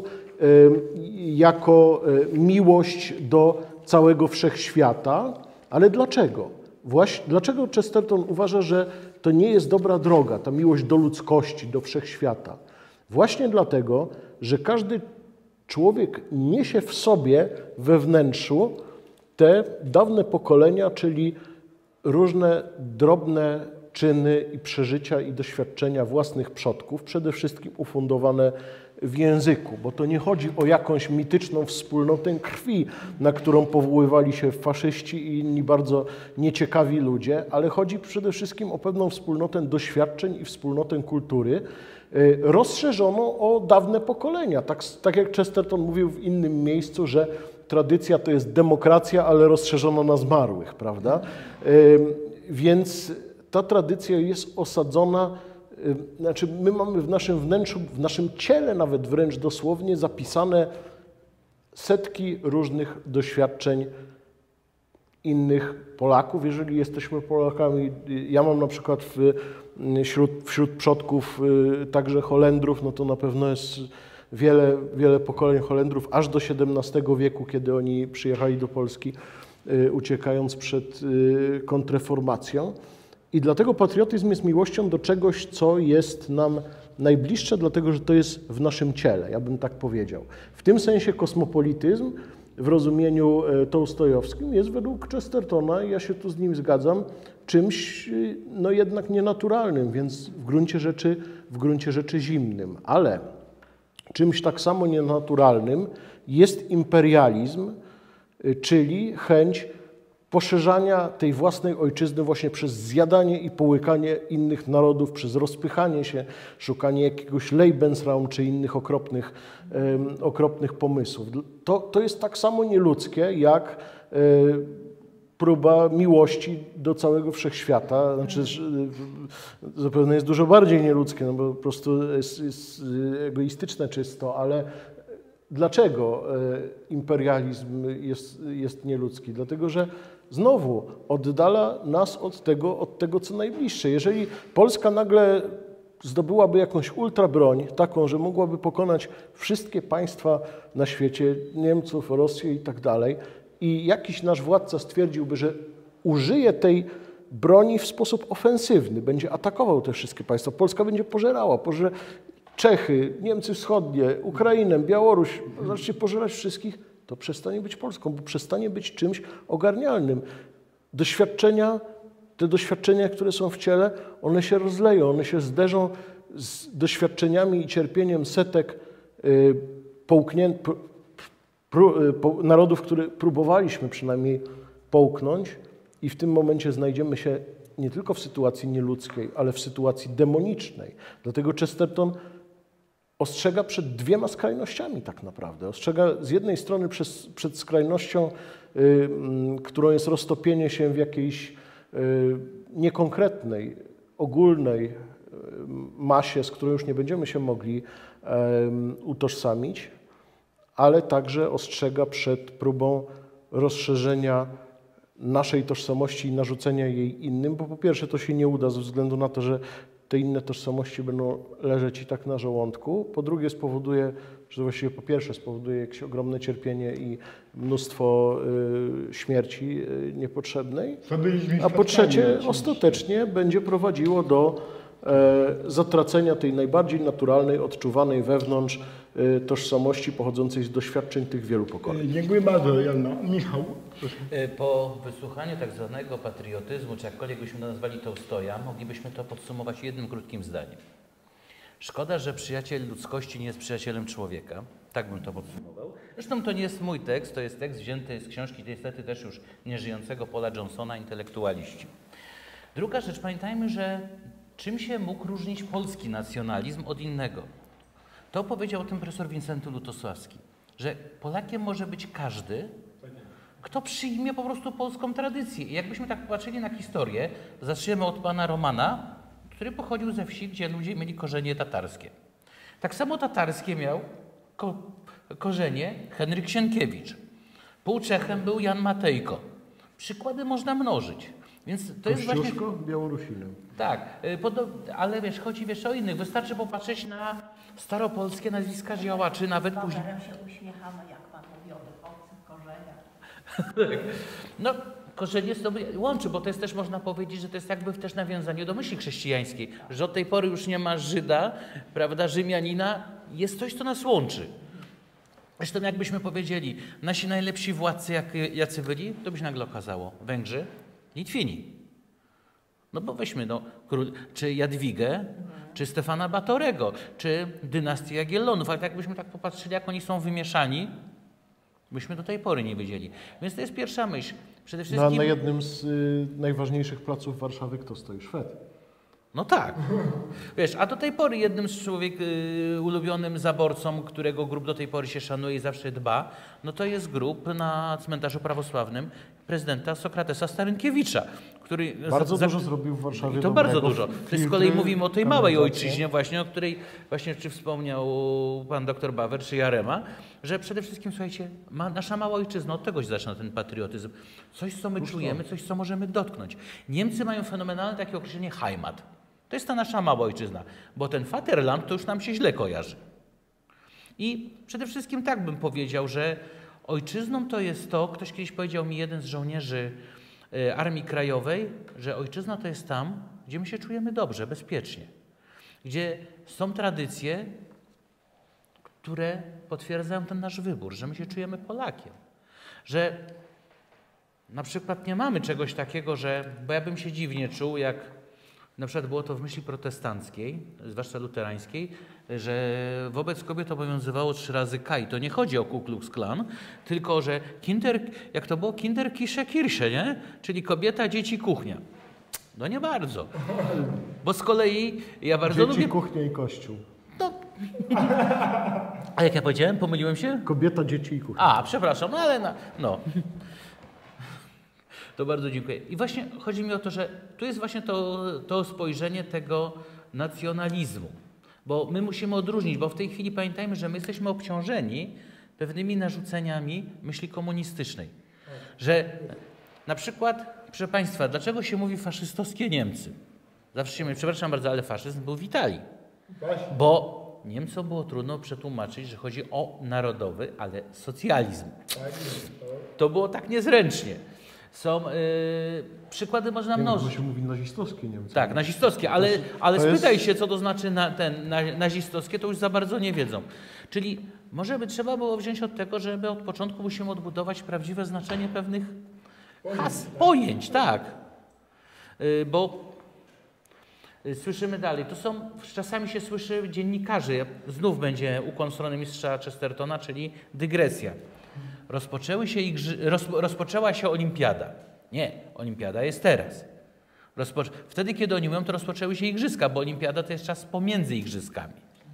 jako miłość do całego wszechświata. Ale dlaczego? Właśnie, dlaczego Chesterton uważa, że to nie jest dobra droga, ta miłość do ludzkości, do wszechświata? Właśnie dlatego, że każdy człowiek niesie w sobie we wnętrzu te dawne pokolenia, czyli różne drobne czyny i przeżycia i doświadczenia własnych przodków, przede wszystkim ufundowane w języku, bo to nie chodzi o jakąś mityczną wspólnotę krwi, na którą powoływali się faszyści i inni bardzo nieciekawi ludzie, ale chodzi przede wszystkim o pewną wspólnotę doświadczeń i wspólnotę kultury, rozszerzoną o dawne pokolenia. Tak, tak jak Chesterton mówił w innym miejscu, że tradycja to jest demokracja, ale rozszerzona na zmarłych, prawda? Więc ta tradycja jest osadzona, znaczy my mamy w naszym wnętrzu, w naszym ciele nawet wręcz dosłownie zapisane setki różnych doświadczeń innych Polaków, jeżeli jesteśmy Polakami. Ja mam na przykład w, wśród, wśród przodków także Holendrów, no to na pewno jest wiele, wiele pokoleń Holendrów, aż do siedemnastego wieku, kiedy oni przyjechali do Polski, uciekając przed kontrreformacją. I dlatego patriotyzm jest miłością do czegoś, co jest nam najbliższe, dlatego że to jest w naszym ciele, ja bym tak powiedział. W tym sensie kosmopolityzm w rozumieniu tołstojowskim jest według Chestertona, i ja się tu z nim zgadzam, czymś no jednak nienaturalnym, więc w gruncie rzeczy, w gruncie rzeczy zimnym. Ale czymś tak samo nienaturalnym jest imperializm, czyli chęć poszerzania tej własnej ojczyzny właśnie przez zjadanie i połykanie innych narodów, przez rozpychanie się, szukanie jakiegoś Lebensraum czy innych okropnych, um, okropnych pomysłów. To, to jest tak samo nieludzkie, jak um, próba miłości do całego wszechświata. Znaczy, zapewne jest dużo bardziej nieludzkie, no bo po prostu jest, jest egoistyczne czysto, ale dlaczego imperializm jest, jest nieludzki? Dlatego, że znowu oddala nas od tego, od tego, co najbliższe. Jeżeli Polska nagle zdobyłaby jakąś ultrabroń, taką, że mogłaby pokonać wszystkie państwa na świecie, Niemców, Rosję i tak dalej, i jakiś nasz władca stwierdziłby, że użyje tej broni w sposób ofensywny, będzie atakował te wszystkie państwa, Polska będzie pożerała, pożer... Czechy, Niemcy Wschodnie, Ukrainę, Białoruś, zacznie pożerać wszystkich, to przestanie być Polską, bo przestanie być czymś ogarnialnym. Doświadczenia, te doświadczenia, które są w ciele, one się rozleją, one się zderzą z doświadczeniami i cierpieniem setek y, połknięt, pr, pr, y, po, narodów, które próbowaliśmy przynajmniej połknąć i w tym momencie znajdziemy się nie tylko w sytuacji nieludzkiej, ale w sytuacji demonicznej. Dlatego Chesterton ostrzega przed dwiema skrajnościami tak naprawdę. Ostrzega z jednej strony przez, przed skrajnością, y, y, którą jest roztopienie się w jakiejś y, niekonkretnej, ogólnej y, masie, z którą już nie będziemy się mogli y, utożsamić, ale także ostrzega przed próbą rozszerzenia naszej tożsamości i narzucenia jej innym, bo po pierwsze to się nie uda ze względu na to, że te inne tożsamości będą leżeć i tak na żołądku. Po drugie spowoduje, że właściwie po pierwsze spowoduje jakieś ogromne cierpienie i mnóstwo y, śmierci y, niepotrzebnej, a po trzecie ostatecznie będzie prowadziło do e, zatracenia tej najbardziej naturalnej, odczuwanej wewnątrz e, tożsamości pochodzącej z doświadczeń tych wielu pokoleń. Dziękuję bardzo, Jana. Michał. Proszę. Po wysłuchaniu tak zwanego patriotyzmu, czy jakkolwiek byśmy to nazwali Tołstoja, moglibyśmy to podsumować jednym krótkim zdaniem. Szkoda, że przyjaciel ludzkości nie jest przyjacielem człowieka. Tak bym to podsumował. Zresztą to nie jest mój tekst, to jest tekst wzięty z książki niestety też już nieżyjącego Paula Johnsona, Intelektualiści. Druga rzecz, pamiętajmy, że czym się mógł różnić polski nacjonalizm od innego? To powiedział o tym profesor Wincenty Lutosławski, że Polakiem może być każdy, kto przyjmie po prostu polską tradycję. I jakbyśmy tak patrzyli na historię, zaczniemy od pana Romana, który pochodził ze wsi, gdzie ludzie mieli korzenie tatarskie. Tak samo tatarskie miał ko korzenie Henryk Sienkiewicz. Półczechem był Jan Matejko. Przykłady można mnożyć. Więc to jest właśnie... Białorusinem. Tak, ale wiesz, chodzi wiesz o innych. Wystarczy popatrzeć na staropolskie nazwiska działaczy, nawet później. się uśmiechamy, jak pan mówi o tych obcych korzeniach. No, korzenie z tobą łączy, bo to jest też, można powiedzieć, że to jest jakby też nawiązanie do myśli chrześcijańskiej, że od tej pory już nie ma Żyda, prawda, Rzymianina, jest coś, co nas łączy. Zresztą jakbyśmy powiedzieli, nasi najlepsi władcy, jak, jacy byli, to by się nagle okazało, Węgrzy, Litwini. No bo weźmy, no, król, czy Jadwigę, czy Stefana Batorego, czy dynastię Jagiellonów, ale jakbyśmy tak popatrzyli, jak oni są wymieszani, byśmy do tej pory nie wiedzieli. Więc to jest pierwsza myśl. Przede wszystkim... No, na jednym z y, najważniejszych placów Warszawy kto stoi? Szwed. No tak. Wiesz, a do tej pory jednym z człowiek y, ulubionym zaborcą, którego grób do tej pory się szanuje i zawsze dba, no to jest grób na cmentarzu prawosławnym prezydenta Sokratesa Starynkiewicza, który... Bardzo za, dużo zrobił w Warszawie. I to dobrego. bardzo dużo. To z kolei mówimy o tej małej ojczyźnie właśnie, o której właśnie czy wspomniał pan doktor Bawer, czy Jarema, że przede wszystkim, słuchajcie, ma, nasza mała ojczyzna, od tego się zaczyna ten patriotyzm. Coś, co my czujemy, coś, co możemy dotknąć. Niemcy mają fenomenalne takie określenie Heimat. To jest ta nasza mała ojczyzna, bo ten Vaterland to już nam się źle kojarzy. I przede wszystkim tak bym powiedział, że ojczyzną to jest to, ktoś kiedyś powiedział mi, jeden z żołnierzy Armii Krajowej, że ojczyzna to jest tam, gdzie my się czujemy dobrze, bezpiecznie. Gdzie są tradycje, które potwierdzają ten nasz wybór, że my się czujemy Polakiem. Że na przykład nie mamy czegoś takiego, że, bo ja bym się dziwnie czuł, jak na przykład było to w myśli protestanckiej, zwłaszcza luterańskiej, że wobec kobiet obowiązywało trzy razy K. I to nie chodzi o Ku Klux Klan, tylko że kinder, jak to było, Kinder, Kische, Kirche, nie? Czyli kobieta, dzieci, kuchnia. No nie bardzo. Bo z kolei ja bardzo Dzieci, lubię... kuchnia i kościół. No. A jak ja powiedziałem? Pomyliłem się? Kobieta, dzieci i kuchnia. A, przepraszam, no ale na, no. To bardzo dziękuję. I właśnie chodzi mi o to, że tu jest właśnie to, to spojrzenie tego nacjonalizmu. Bo my musimy odróżnić, bo w tej chwili pamiętajmy, że my jesteśmy obciążeni pewnymi narzuceniami myśli komunistycznej. Że na przykład, proszę Państwa, dlaczego się mówi faszystowskie Niemcy? Zawsze się mówi, przepraszam bardzo, ale faszyzm był w Italii. Bo Niemcom było trudno przetłumaczyć, że chodzi o narodowy, ale socjalizm. To było tak niezręcznie. Są, y, przykłady można Nie wiem, mnożyć. bo się mówi nazistowskie Niemcy. Tak, nazistowskie, ale, ale to jest- spytaj się, co to znaczy na, ten, na, nazistowskie, to już za bardzo nie wiedzą. Czyli może by trzeba było wziąć od tego, żeby od początku musimy odbudować prawdziwe znaczenie pewnych has, pojęć, tak. Y, bo y, słyszymy dalej, to są, czasami się słyszy dziennikarzy, znów będzie ukłon w stronę mistrza Chestertona, czyli dygresja. Rozpoczęły się igrzy, roz, rozpoczęła się olimpiada. Nie, olimpiada jest teraz. Rozpoc Wtedy, kiedy oni mówią, to rozpoczęły się igrzyska, bo olimpiada to jest czas pomiędzy igrzyskami.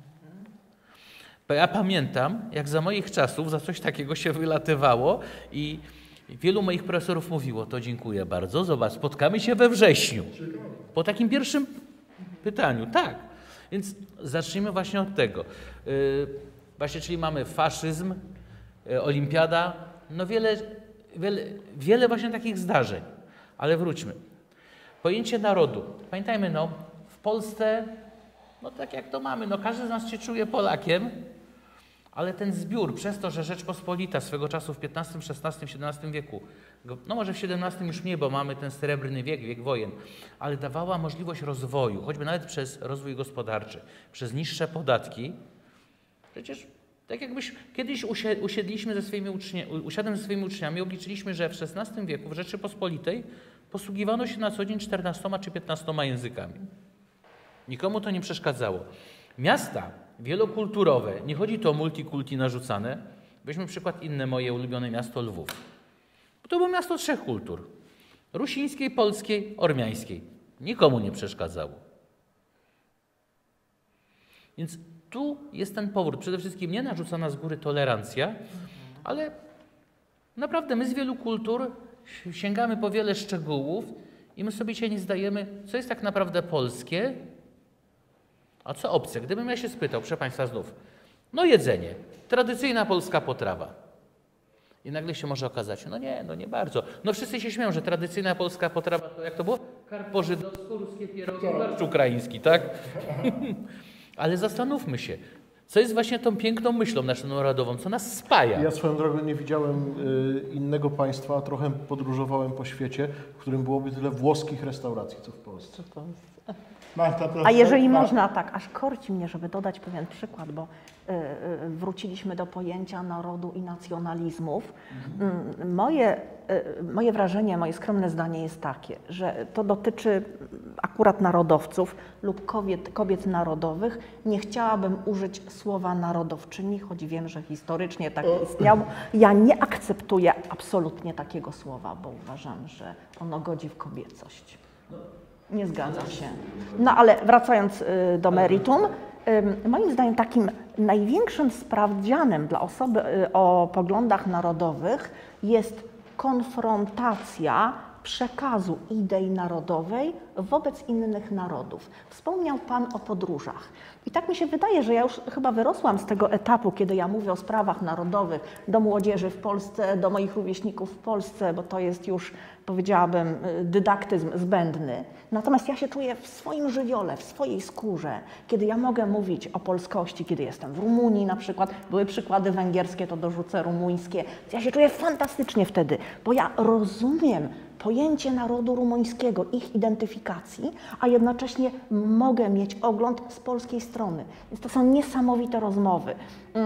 Ja pamiętam, jak za moich czasów za coś takiego się wylatywało i wielu moich profesorów mówiło, to dziękuję bardzo, zobacz, spotkamy się we wrześniu. Po takim pierwszym pytaniu, tak. Więc zacznijmy właśnie od tego. Yy, właśnie, czyli mamy faszyzm, yy, olimpiada, no wiele, wiele, wiele właśnie takich zdarzeń. Ale wróćmy. Pojęcie narodu. Pamiętajmy, no, w Polsce, no tak jak to mamy, no każdy z nas się czuje Polakiem, ale ten zbiór, przez to, że Rzeczpospolita swego czasu w piętnastym, szesnastym, siedemnastym wieku, no może w siedemnastym już mniej, bo mamy ten srebrny wiek, wiek wojen, ale dawała możliwość rozwoju, choćby nawet przez rozwój gospodarczy, przez niższe podatki. Przecież tak jakbyś kiedyś usiedliśmy ze swoimi uczniami, usiadłem ze swoimi uczniami, obliczyliśmy, że w szesnastym wieku w Rzeczypospolitej posługiwano się na co dzień czternastoma czy piętnastoma językami. Nikomu to nie przeszkadzało. Miasta wielokulturowe, nie chodzi tu o multikulti narzucane. Weźmy przykład inne moje ulubione miasto Lwów. To było miasto trzech kultur. Rusińskiej, polskiej, ormiańskiej. Nikomu nie przeszkadzało. Więc tu jest ten powrót. Przede wszystkim nie narzucana z góry tolerancja, ale naprawdę my z wielu kultur sięgamy po wiele szczegółów i my sobie się nie zdajemy, co jest tak naprawdę polskie, a co obce. Gdybym ja się spytał, proszę Państwa znów, no jedzenie, tradycyjna polska potrawa. I nagle się może okazać, no nie, no nie bardzo. No wszyscy się śmieją, że tradycyjna polska potrawa, to jak to było? Karp po żydowsku, ruskie pierogi, barszcz ukraiński, tak? Ale zastanówmy się, co jest właśnie tą piękną myślą naszą narodową, co nas spaja. Ja swoją drogą nie widziałem y, innego państwa, a trochę podróżowałem po świecie, w którym byłoby tyle włoskich restauracji, co w Polsce. Marta, proszę. A jeżeli Ma- można, tak, aż korci mnie, żeby dodać pewien przykład, bo y, y, wróciliśmy do pojęcia narodu i nacjonalizmów. Y, moje, y, moje wrażenie, moje skromne zdanie jest takie, że to dotyczy akurat narodowców lub kobiet, kobiet narodowych. Nie chciałabym użyć słowa narodowczyni, choć wiem, że historycznie tak istniało. Ja nie akceptuję absolutnie takiego słowa, bo uważam, że ono godzi w kobiecość. Nie zgadzam się. No ale wracając y, do meritum, y, moim zdaniem takim największym sprawdzianem dla osoby y, o poglądach narodowych jest konfrontacja przekazu idei narodowej wobec innych narodów. Wspomniał Pan o podróżach. I tak mi się wydaje, że ja już chyba wyrosłam z tego etapu, kiedy ja mówię o sprawach narodowych do młodzieży w Polsce, do moich rówieśników w Polsce, bo to jest już, powiedziałabym, dydaktyzm zbędny. Natomiast ja się czuję w swoim żywiole, w swojej skórze, kiedy ja mogę mówić o polskości, kiedy jestem w Rumunii na przykład, były przykłady węgierskie, to dorzucę rumuńskie. Ja się czuję fantastycznie wtedy, bo ja rozumiem pojęcie narodu rumuńskiego, ich identyfikacji, a jednocześnie mogę mieć ogląd z polskiej strony. Więc to są niesamowite rozmowy.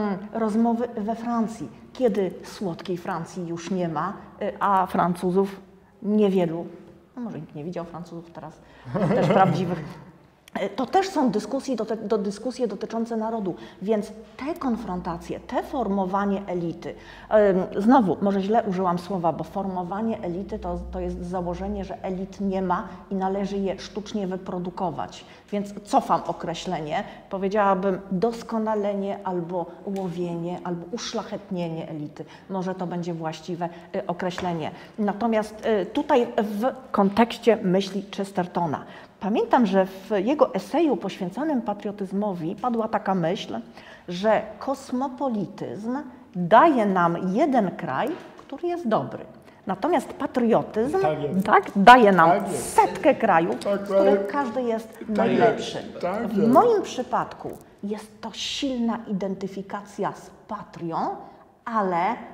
Rozmowy we Francji, kiedy słodkiej Francji już nie ma, a Francuzów niewielu, no może nikt nie widział Francuzów teraz, też prawdziwych. To też są dyskusje, do, do dyskusje dotyczące narodu, więc te konfrontacje, te formowanie elity, znowu, może źle użyłam słowa, bo formowanie elity to, to jest założenie, że elit nie ma i należy je sztucznie wyprodukować, więc cofam określenie, powiedziałabym doskonalenie albo łowienie, albo uszlachetnienie elity, może to będzie właściwe określenie. Natomiast tutaj w kontekście myśli Chestertona, pamiętam, że w jego eseju poświęconym patriotyzmowi padła taka myśl, że kosmopolityzm daje nam jeden kraj, który jest dobry. Natomiast patriotyzm Tak jest. tak, daje nam Tak jest. setkę krajów, Tak, w których tak. każdy jest Tak najlepszy. jest. Tak W jest. moim przypadku jest to silna identyfikacja z patrią, ale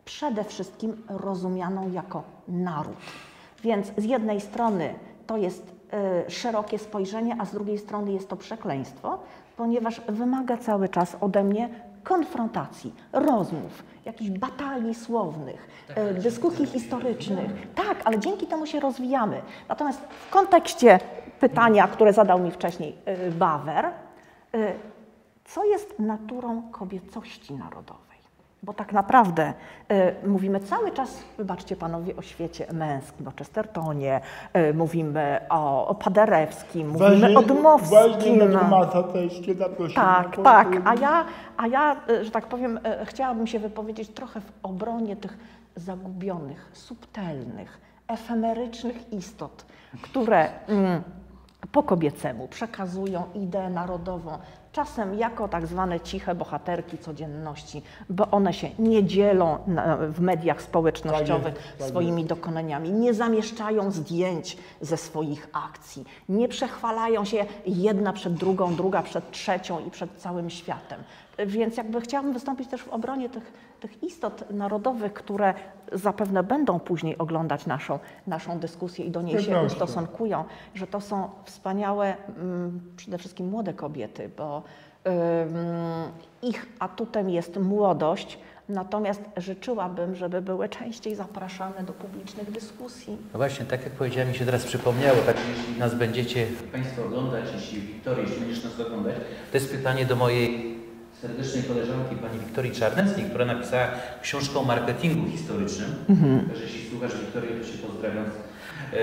przede wszystkim rozumianą jako naród. Więc z jednej strony to jest y, szerokie spojrzenie, a z drugiej strony jest to przekleństwo, ponieważ wymaga cały czas ode mnie konfrontacji, rozmów, jakichś batalii słownych, y, dyskusji historycznych. Tak, ale dzięki temu się rozwijamy. Natomiast w kontekście pytania, które zadał mi wcześniej y, Bawer, y, co jest naturą kobiecości narodowej? Bo tak naprawdę y, mówimy cały czas, wybaczcie panowie, o świecie męskim, o Chestertonie, y, mówimy o, o Paderewskim, mówimy Właśnie- o Dmowskim. Właśnie na Dmowsa też cię zaprosiłem. Tak, bo- tak, a ja, a ja, y, że tak powiem, y, chciałabym się wypowiedzieć trochę w obronie tych zagubionych, subtelnych, efemerycznych istot, które mm, po kobiecemu przekazują ideę narodową, czasem jako tak zwane ciche bohaterki codzienności, bo one się nie dzielą na, w mediach społecznościowych Tak jest, tak swoimi dokonaniami, nie zamieszczają zdjęć ze swoich akcji, nie przechwalają się jedna przed drugą, druga przed trzecią i przed całym światem. Więc jakby chciałabym wystąpić też w obronie tych, tych istot narodowych, które zapewne będą później oglądać naszą, naszą dyskusję i do niej się Pewnością. ustosunkują, że to są wspaniałe, mm, przede wszystkim młode kobiety, bo ym, ich atutem jest młodość, natomiast życzyłabym, żeby były częściej zapraszane do publicznych dyskusji. No właśnie, tak jak powiedziałem, mi się teraz przypomniało, tak jeśli nas będziecie Państwo oglądać, jeśli Wiktoria, jeśli będziesz nas oglądać, to jest pytanie do mojej serdecznej koleżanki, pani Wiktorii Czarneckiej, która napisała książkę o marketingu historycznym. Mhm. Także jeśli słuchasz Wiktorię, to się pozdrawiam. E,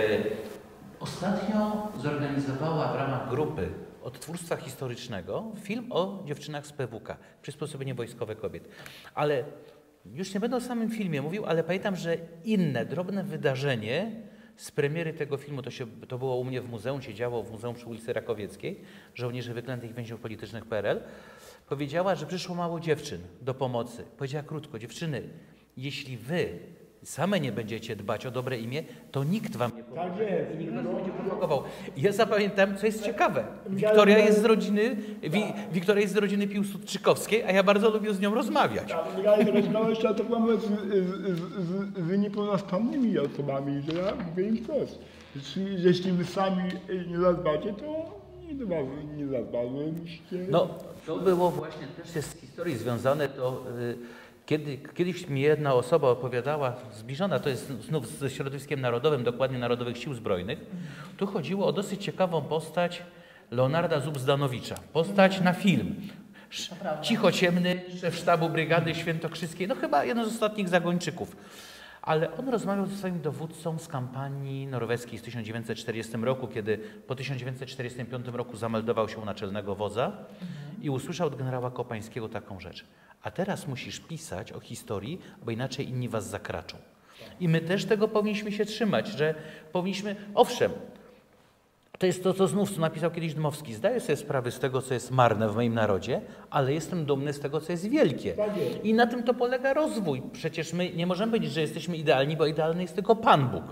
ostatnio zorganizowała w ramach grupy odtwórstwa historycznego film o dziewczynach z P W K, przysposobienie wojskowe kobiet. Ale już nie będę o samym filmie mówił, ale pamiętam, że inne, drobne wydarzenie z premiery tego filmu, to, się, to było u mnie w muzeum, się działo w Muzeum przy ulicy Rakowieckiej, żołnierzy wyklętych więźniów politycznych P R L, powiedziała, że przyszło mało dziewczyn do pomocy. Powiedziała krótko, dziewczyny, jeśli wy same nie będziecie dbać o dobre imię, to nikt wam nie pomoże. Tak jest. I nikt was nie będzie propagował. Ja zapamiętam, co jest ciekawe. Wiktoria jest z rodziny, Wi, Wiktoria jest z rodziny Piłsudczykowskiej, a ja bardzo lubię z nią rozmawiać. Ja rozmawiać, ale to mamy z, z, z, z niepełnosprawnymi osobami, że ja mówię im wprost. Jeśli, jeśli wy sami nie zadbacie, to nie zadbacie, nie zadbacie. No, to było właśnie też jest z historii związane, to y, kiedy, kiedyś mi jedna osoba opowiadała, zbliżona, to jest znów ze środowiskiem narodowym, dokładnie Narodowych Sił Zbrojnych, tu chodziło o dosyć ciekawą postać Leonarda Zubzdanowicza, postać na film. Sz- Cichociemny, szef sztabu Brygady Świętokrzyskiej, no chyba jeden z ostatnich zagończyków. Ale on rozmawiał ze swoim dowódcą z kampanii norweskiej z tysiąc dziewięćset czterdziestego roku, kiedy po tysiąc dziewięćset czterdziestym piątym roku zameldował się u naczelnego wodza mhm. i usłyszał od generała Kopańskiego taką rzecz. A teraz musisz pisać o historii, bo inaczej inni was zakraczą. I my też tego powinniśmy się trzymać, że powinniśmy, owszem, to jest to, co znów napisał kiedyś Dmowski. Zdaję sobie sprawę z tego, co jest marne w moim narodzie, ale jestem dumny z tego, co jest wielkie. I na tym to polega rozwój. Przecież my nie możemy powiedzieć, że jesteśmy idealni, bo idealny jest tylko Pan Bóg.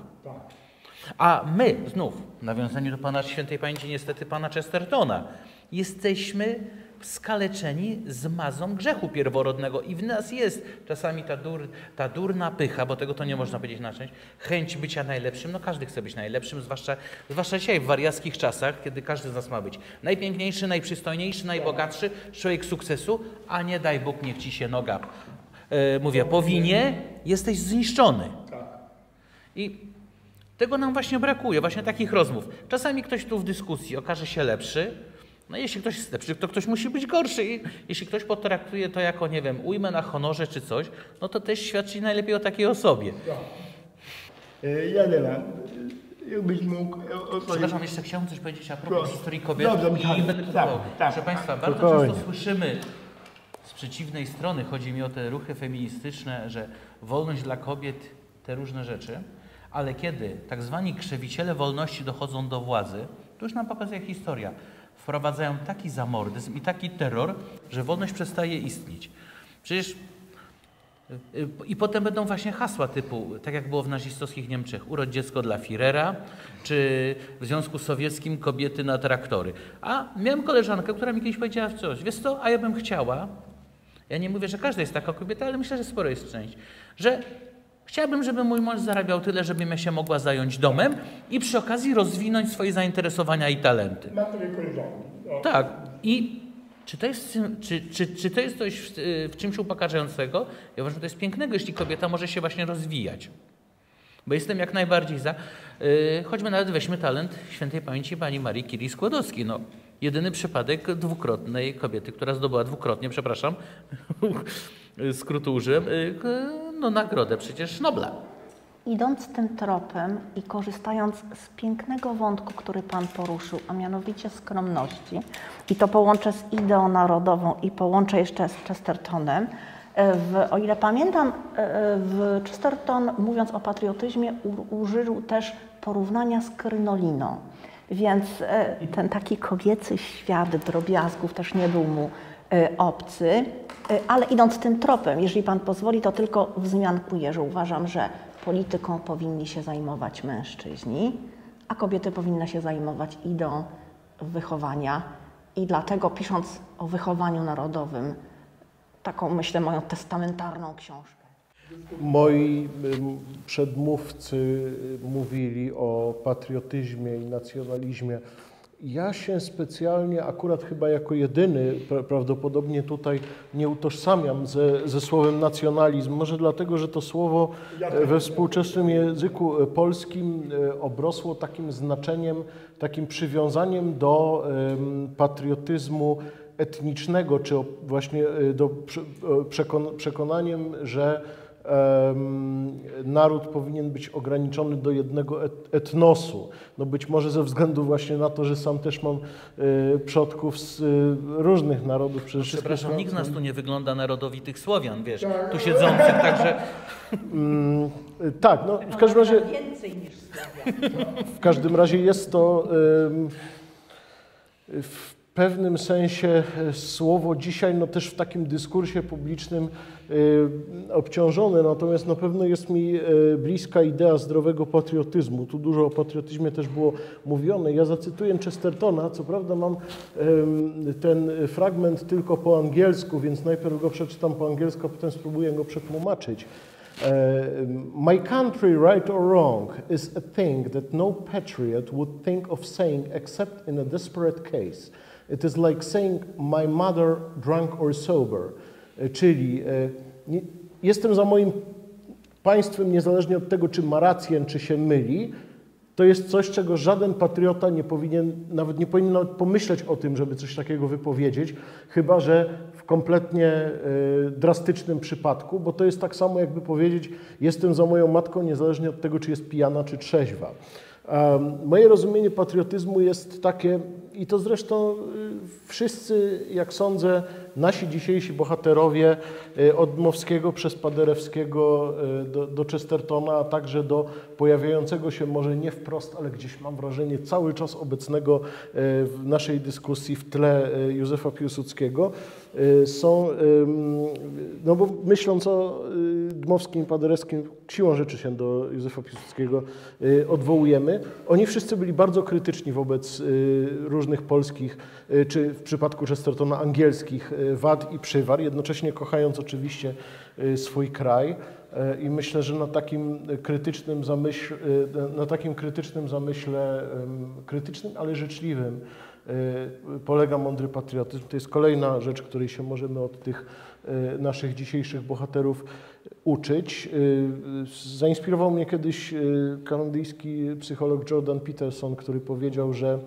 A my, znów, w nawiązaniu do Pana Świętej Pamięci, niestety Pana Chestertona, jesteśmy skaleczeni z mazą grzechu pierworodnego i w nas jest czasami ta, dur, ta durna pycha, bo tego to nie można powiedzieć na część, chęć bycia najlepszym. No każdy chce być najlepszym, zwłaszcza, zwłaszcza dzisiaj w wariackich czasach, kiedy każdy z nas ma być najpiękniejszy, najprzystojniejszy, najbogatszy, człowiek sukcesu, a nie daj Bóg, niech ci się noga, e, mówię, powinie, jesteś zniszczony. I tego nam właśnie brakuje, właśnie takich rozmów. Czasami ktoś tu w dyskusji okaże się lepszy. No jeśli ktoś jest lepszy, to ktoś musi być gorszy. I jeśli ktoś potraktuje to jako, nie wiem, ujmę na honorze czy coś, no to też świadczy najlepiej o takiej osobie. Ja nie mam. Jakbyś mógł... Przepraszam, jeszcze chciałem coś powiedzieć a propos Proszę. historii kobiet. Dobrze, Michał. I będę Tak, próbował. tak. Proszę Państwa, bardzo Spokojnie. często słyszymy z przeciwnej strony, chodzi mi o te ruchy feministyczne, że wolność dla kobiet, te różne rzeczy, ale kiedy tak zwani krzewiciele wolności dochodzą do władzy, to już nam pokazuje historia. Wprowadzają taki zamordyzm i taki terror, że wolność przestaje istnieć. Przecież i potem będą właśnie hasła typu, tak jak było w nazistowskich Niemczech, urodź dziecko dla Führera, czy w Związku Sowieckim kobiety na traktory. A miałem koleżankę, która mi kiedyś powiedziała coś, wiesz co, a ja bym chciała, Ja nie mówię, że każda jest taka kobieta, ale myślę, że sporo jest część, że chciałabym, żeby mój mąż zarabiał tyle, żebym ja się mogła zająć domem i przy okazji rozwinąć swoje zainteresowania i talenty. Ma tyle koleżanki. No. Tak. I czy to jest, czy, czy, czy to jest coś w, w czymś upokarzającego? Ja uważam, że to jest pięknego, jeśli kobieta może się właśnie rozwijać. Bo jestem jak najbardziej za. Yy, choćby nawet weźmy talent świętej pamięci pani Marii Curie-Skłodowskiej. No, jedyny przypadek dwukrotnej kobiety, która zdobyła dwukrotnie, przepraszam, skrótu użyłem, yy, no nagrodę przecież Nobla. Idąc tym tropem i korzystając z pięknego wątku, który Pan poruszył, a mianowicie skromności, i to połączę z ideą narodową i połączę jeszcze z Chestertonem. W, o ile pamiętam, w Chesterton, mówiąc o patriotyzmie, u, użył też porównania z krynoliną. Więc ten taki kobiecy świat drobiazgów też nie był mu obcy. Ale idąc tym tropem, jeżeli Pan pozwoli, to tylko wzmiankuję, że uważam, że polityką powinni się zajmować mężczyźni, a kobiety powinny się zajmować ideą wychowania. I dlatego, pisząc o wychowaniu narodowym, taką, myślę, moją testamentarną książkę. Moi przedmówcy mówili o patriotyzmie i nacjonalizmie. Ja się specjalnie, akurat chyba jako jedyny, prawdopodobnie tutaj nie utożsamiam ze, ze słowem nacjonalizm. Może dlatego, że to słowo we współczesnym języku polskim obrosło takim znaczeniem, takim przywiązaniem do um, patriotyzmu etnicznego, czy właśnie do przekon przekonaniem, że um, naród powinien być ograniczony do jednego et etnosu. No być może ze względu właśnie na to, że sam też mam y, przodków z y, różnych narodów. Przepraszam, nikt z nas tu nie wygląda narodowitych Słowian, wiesz, tu siedzących, także... Mm, tak, no w każdym razie... Więcej niż Słowian. W każdym razie jest to y, w pewnym sensie słowo dzisiaj no też w takim dyskursie publicznym y, obciążone, natomiast na pewno jest mi y, bliska idea zdrowego patriotyzmu. Tu dużo o patriotyzmie też było mówione. Ja zacytuję Chestertona, co prawda mam y, ten fragment tylko po angielsku, więc najpierw go przeczytam po angielsku, a potem spróbuję go przetłumaczyć. Uh, my country, right or wrong, is a thing that no patriot would think of saying except in a desperate case. It is like saying my mother drunk or sober. Czyli nie, jestem za moim państwem niezależnie od tego, czy ma rację, czy się myli. To jest coś, czego żaden patriota nie powinien, nawet nie powinien nawet pomyśleć o tym, żeby coś takiego wypowiedzieć, chyba że w kompletnie y, drastycznym przypadku, bo to jest tak samo jakby powiedzieć, jestem za moją matką niezależnie od tego, czy jest pijana, czy trzeźwa. Um, moje rozumienie patriotyzmu jest takie, i to zresztą wszyscy, jak sądzę, nasi dzisiejsi bohaterowie od Dmowskiego przez Paderewskiego do, do Chestertona, a także do pojawiającego się może nie wprost, ale gdzieś mam wrażenie cały czas obecnego w naszej dyskusji w tle Józefa Piłsudskiego, są, no bo myśląc o Dmowskim i Paderewskim, siłą rzeczy się do Józefa Piłsudskiego odwołujemy. Oni wszyscy byli bardzo krytyczni wobec różnych polskich, czy w przypadku Chestertona angielskich wad i przywar, jednocześnie kochając oczywiście swój kraj. I myślę, że na takim krytycznym zamyśle, na takim krytycznym zamyśle, krytycznym, ale życzliwym, polega mądry patriotyzm. To jest kolejna rzecz, której się możemy od tych naszych dzisiejszych bohaterów uczyć. Zainspirował mnie kiedyś kanadyjski psycholog Jordan Peterson, który powiedział, że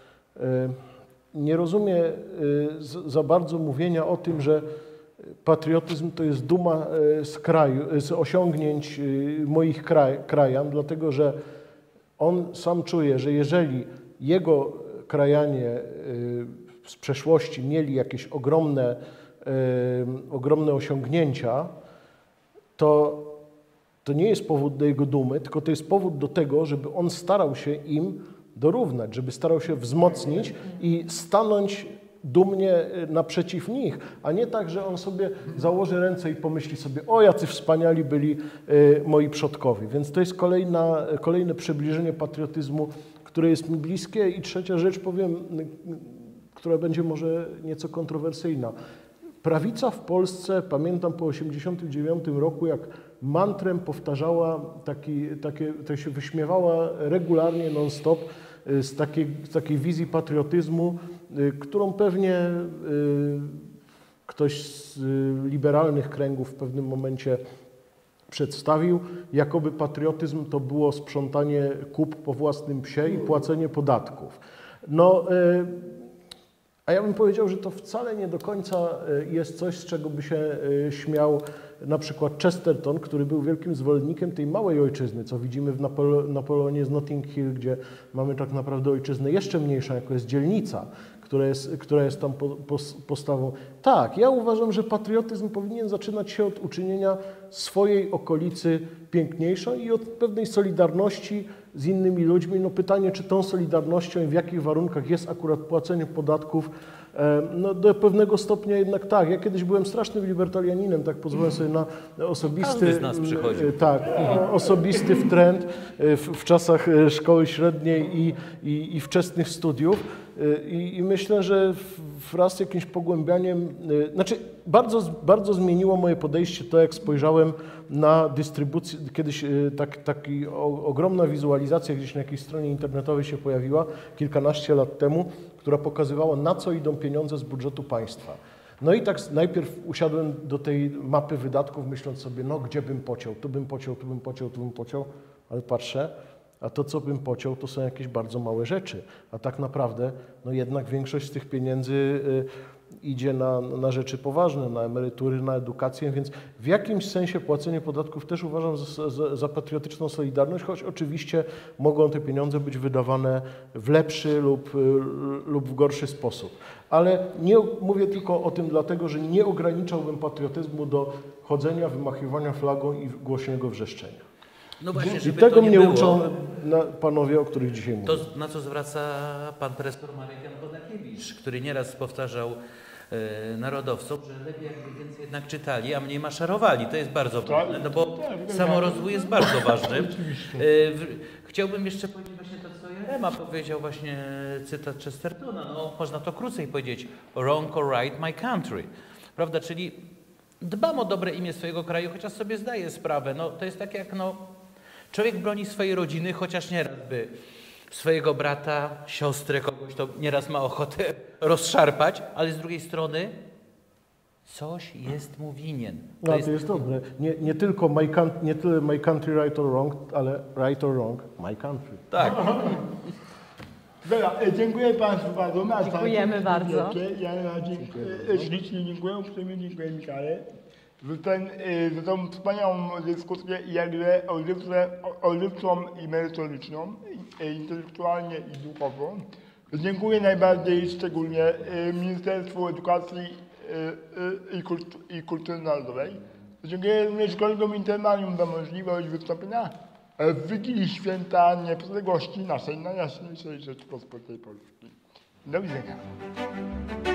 nie rozumie za bardzo mówienia o tym, że patriotyzm to jest duma z kraju, z osiągnięć moich kraj, krajan, dlatego że on sam czuje, że jeżeli jego krajanie z przeszłości mieli jakieś ogromne, ogromne osiągnięcia, to, to nie jest powód do jego dumy, tylko to jest powód do tego, żeby on starał się im dorównać, żeby starał się wzmocnić i stanąć dumnie naprzeciw nich, a nie tak, że on sobie założy ręce i pomyśli sobie, o jacy wspaniali byli moi przodkowie. Więc to jest kolejna, kolejne przybliżenie patriotyzmu, które jest mi bliskie. I trzecia rzecz, powiem, która będzie może nieco kontrowersyjna. prawica w Polsce, pamiętam po osiemdziesiątym dziewiątym roku, jak mantrę powtarzała, taki, takie, to się wyśmiewała regularnie, non-stop z takiej, z takiej wizji patriotyzmu, którą pewnie ktoś z liberalnych kręgów w pewnym momencie przedstawił, jakoby patriotyzm to było sprzątanie kup po własnym psie i płacenie podatków. No, a ja bym powiedział, że to wcale nie do końca jest coś, z czego by się śmiał na przykład Chesterton, który był wielkim zwolennikiem tej małej ojczyzny, co widzimy w Napole Napoleonie z Notting Hill, gdzie mamy tak naprawdę ojczyznę jeszcze mniejszą, jako jest dzielnica, która jest, która jest tam po, po, postawą. Tak, ja uważam, że patriotyzm powinien zaczynać się od uczynienia swojej okolicy piękniejszą i od pewnej solidarności z innymi ludźmi. No pytanie, czy tą solidarnością i w jakich warunkach jest akurat płacenie podatków, no do pewnego stopnia jednak tak. Ja kiedyś byłem strasznym libertarianinem, tak pozwolę sobie na osobisty, Każdy z nas przychodzi. Tak, osobisty trend w, w czasach szkoły średniej i, i, i wczesnych studiów. I, I myślę, że wraz z jakimś pogłębianiem, znaczy bardzo, bardzo zmieniło moje podejście to, jak spojrzałem na dystrybucję. Kiedyś tak, taki o, ogromna wizualizacja gdzieś na jakiejś stronie internetowej się pojawiła kilkanaście lat temu, która pokazywała, na co idą pieniądze z budżetu państwa. No i tak najpierw usiadłem do tej mapy wydatków, myśląc sobie, no gdzie bym pociął, tu bym pociął, tu bym pociął, tu bym pociął, ale patrzę, a to, co bym pociął, to są jakieś bardzo małe rzeczy. A tak naprawdę, no jednak większość z tych pieniędzy y, idzie na, na rzeczy poważne, na emerytury, na edukację, więc w jakimś sensie płacenie podatków też uważam za, za, za patriotyczną solidarność, choć oczywiście mogą te pieniądze być wydawane w lepszy lub, y, lub w gorszy sposób. Ale nie mówię tylko o tym dlatego, że nie ograniczałbym patriotyzmu do chodzenia, wymachiwania flagą i głośnego wrzeszczenia. No właśnie, I żeby tego to nie mnie było, uczą na, panowie, o których dzisiaj mówię. to, na co zwraca pan profesor Marek Jan Kodakiewicz, który nieraz powtarzał e, narodowcom, że lepiej jakby więcej jednak czytali, a mniej maszerowali. To jest bardzo ważne, no bo samorozwój jest bardzo ważny. E, w, chciałbym jeszcze powiedzieć właśnie to, co Jerema powiedział, właśnie cytat Chestertona. No, można to krócej powiedzieć. Wrong or right, my country. Prawda, czyli dbam o dobre imię swojego kraju, chociaż sobie zdaję sprawę. No, to jest tak jak no, człowiek broni swojej rodziny, chociaż nieraz by swojego brata, siostrę, kogoś to nieraz ma ochotę rozszarpać, ale z drugiej strony coś jest mu winien. To no, jest... to jest dobre. Nie, nie tylko my, nie tyle my country right or wrong, ale right or wrong, my country. Tak. Dobra, dziękuję Państwu bardzo. Dziękujemy bardzo. Ja dziękuję, ślicznie dziękuję, uprzejmie dziękuję Michale za, ten, za tą wspaniałą dyskusję i jakże odżywczą i merytoryczną, intelektualnie i duchowo. Dziękuję najbardziej szczególnie Ministerstwu Edukacji i Kultury Narodowej. Dziękuję również kolegom Intermarium za możliwość wystąpienia w Wigilii Święta Niepodległości naszej Najjaśniejszej Rzeczypospolitej Polskiej. Do widzenia.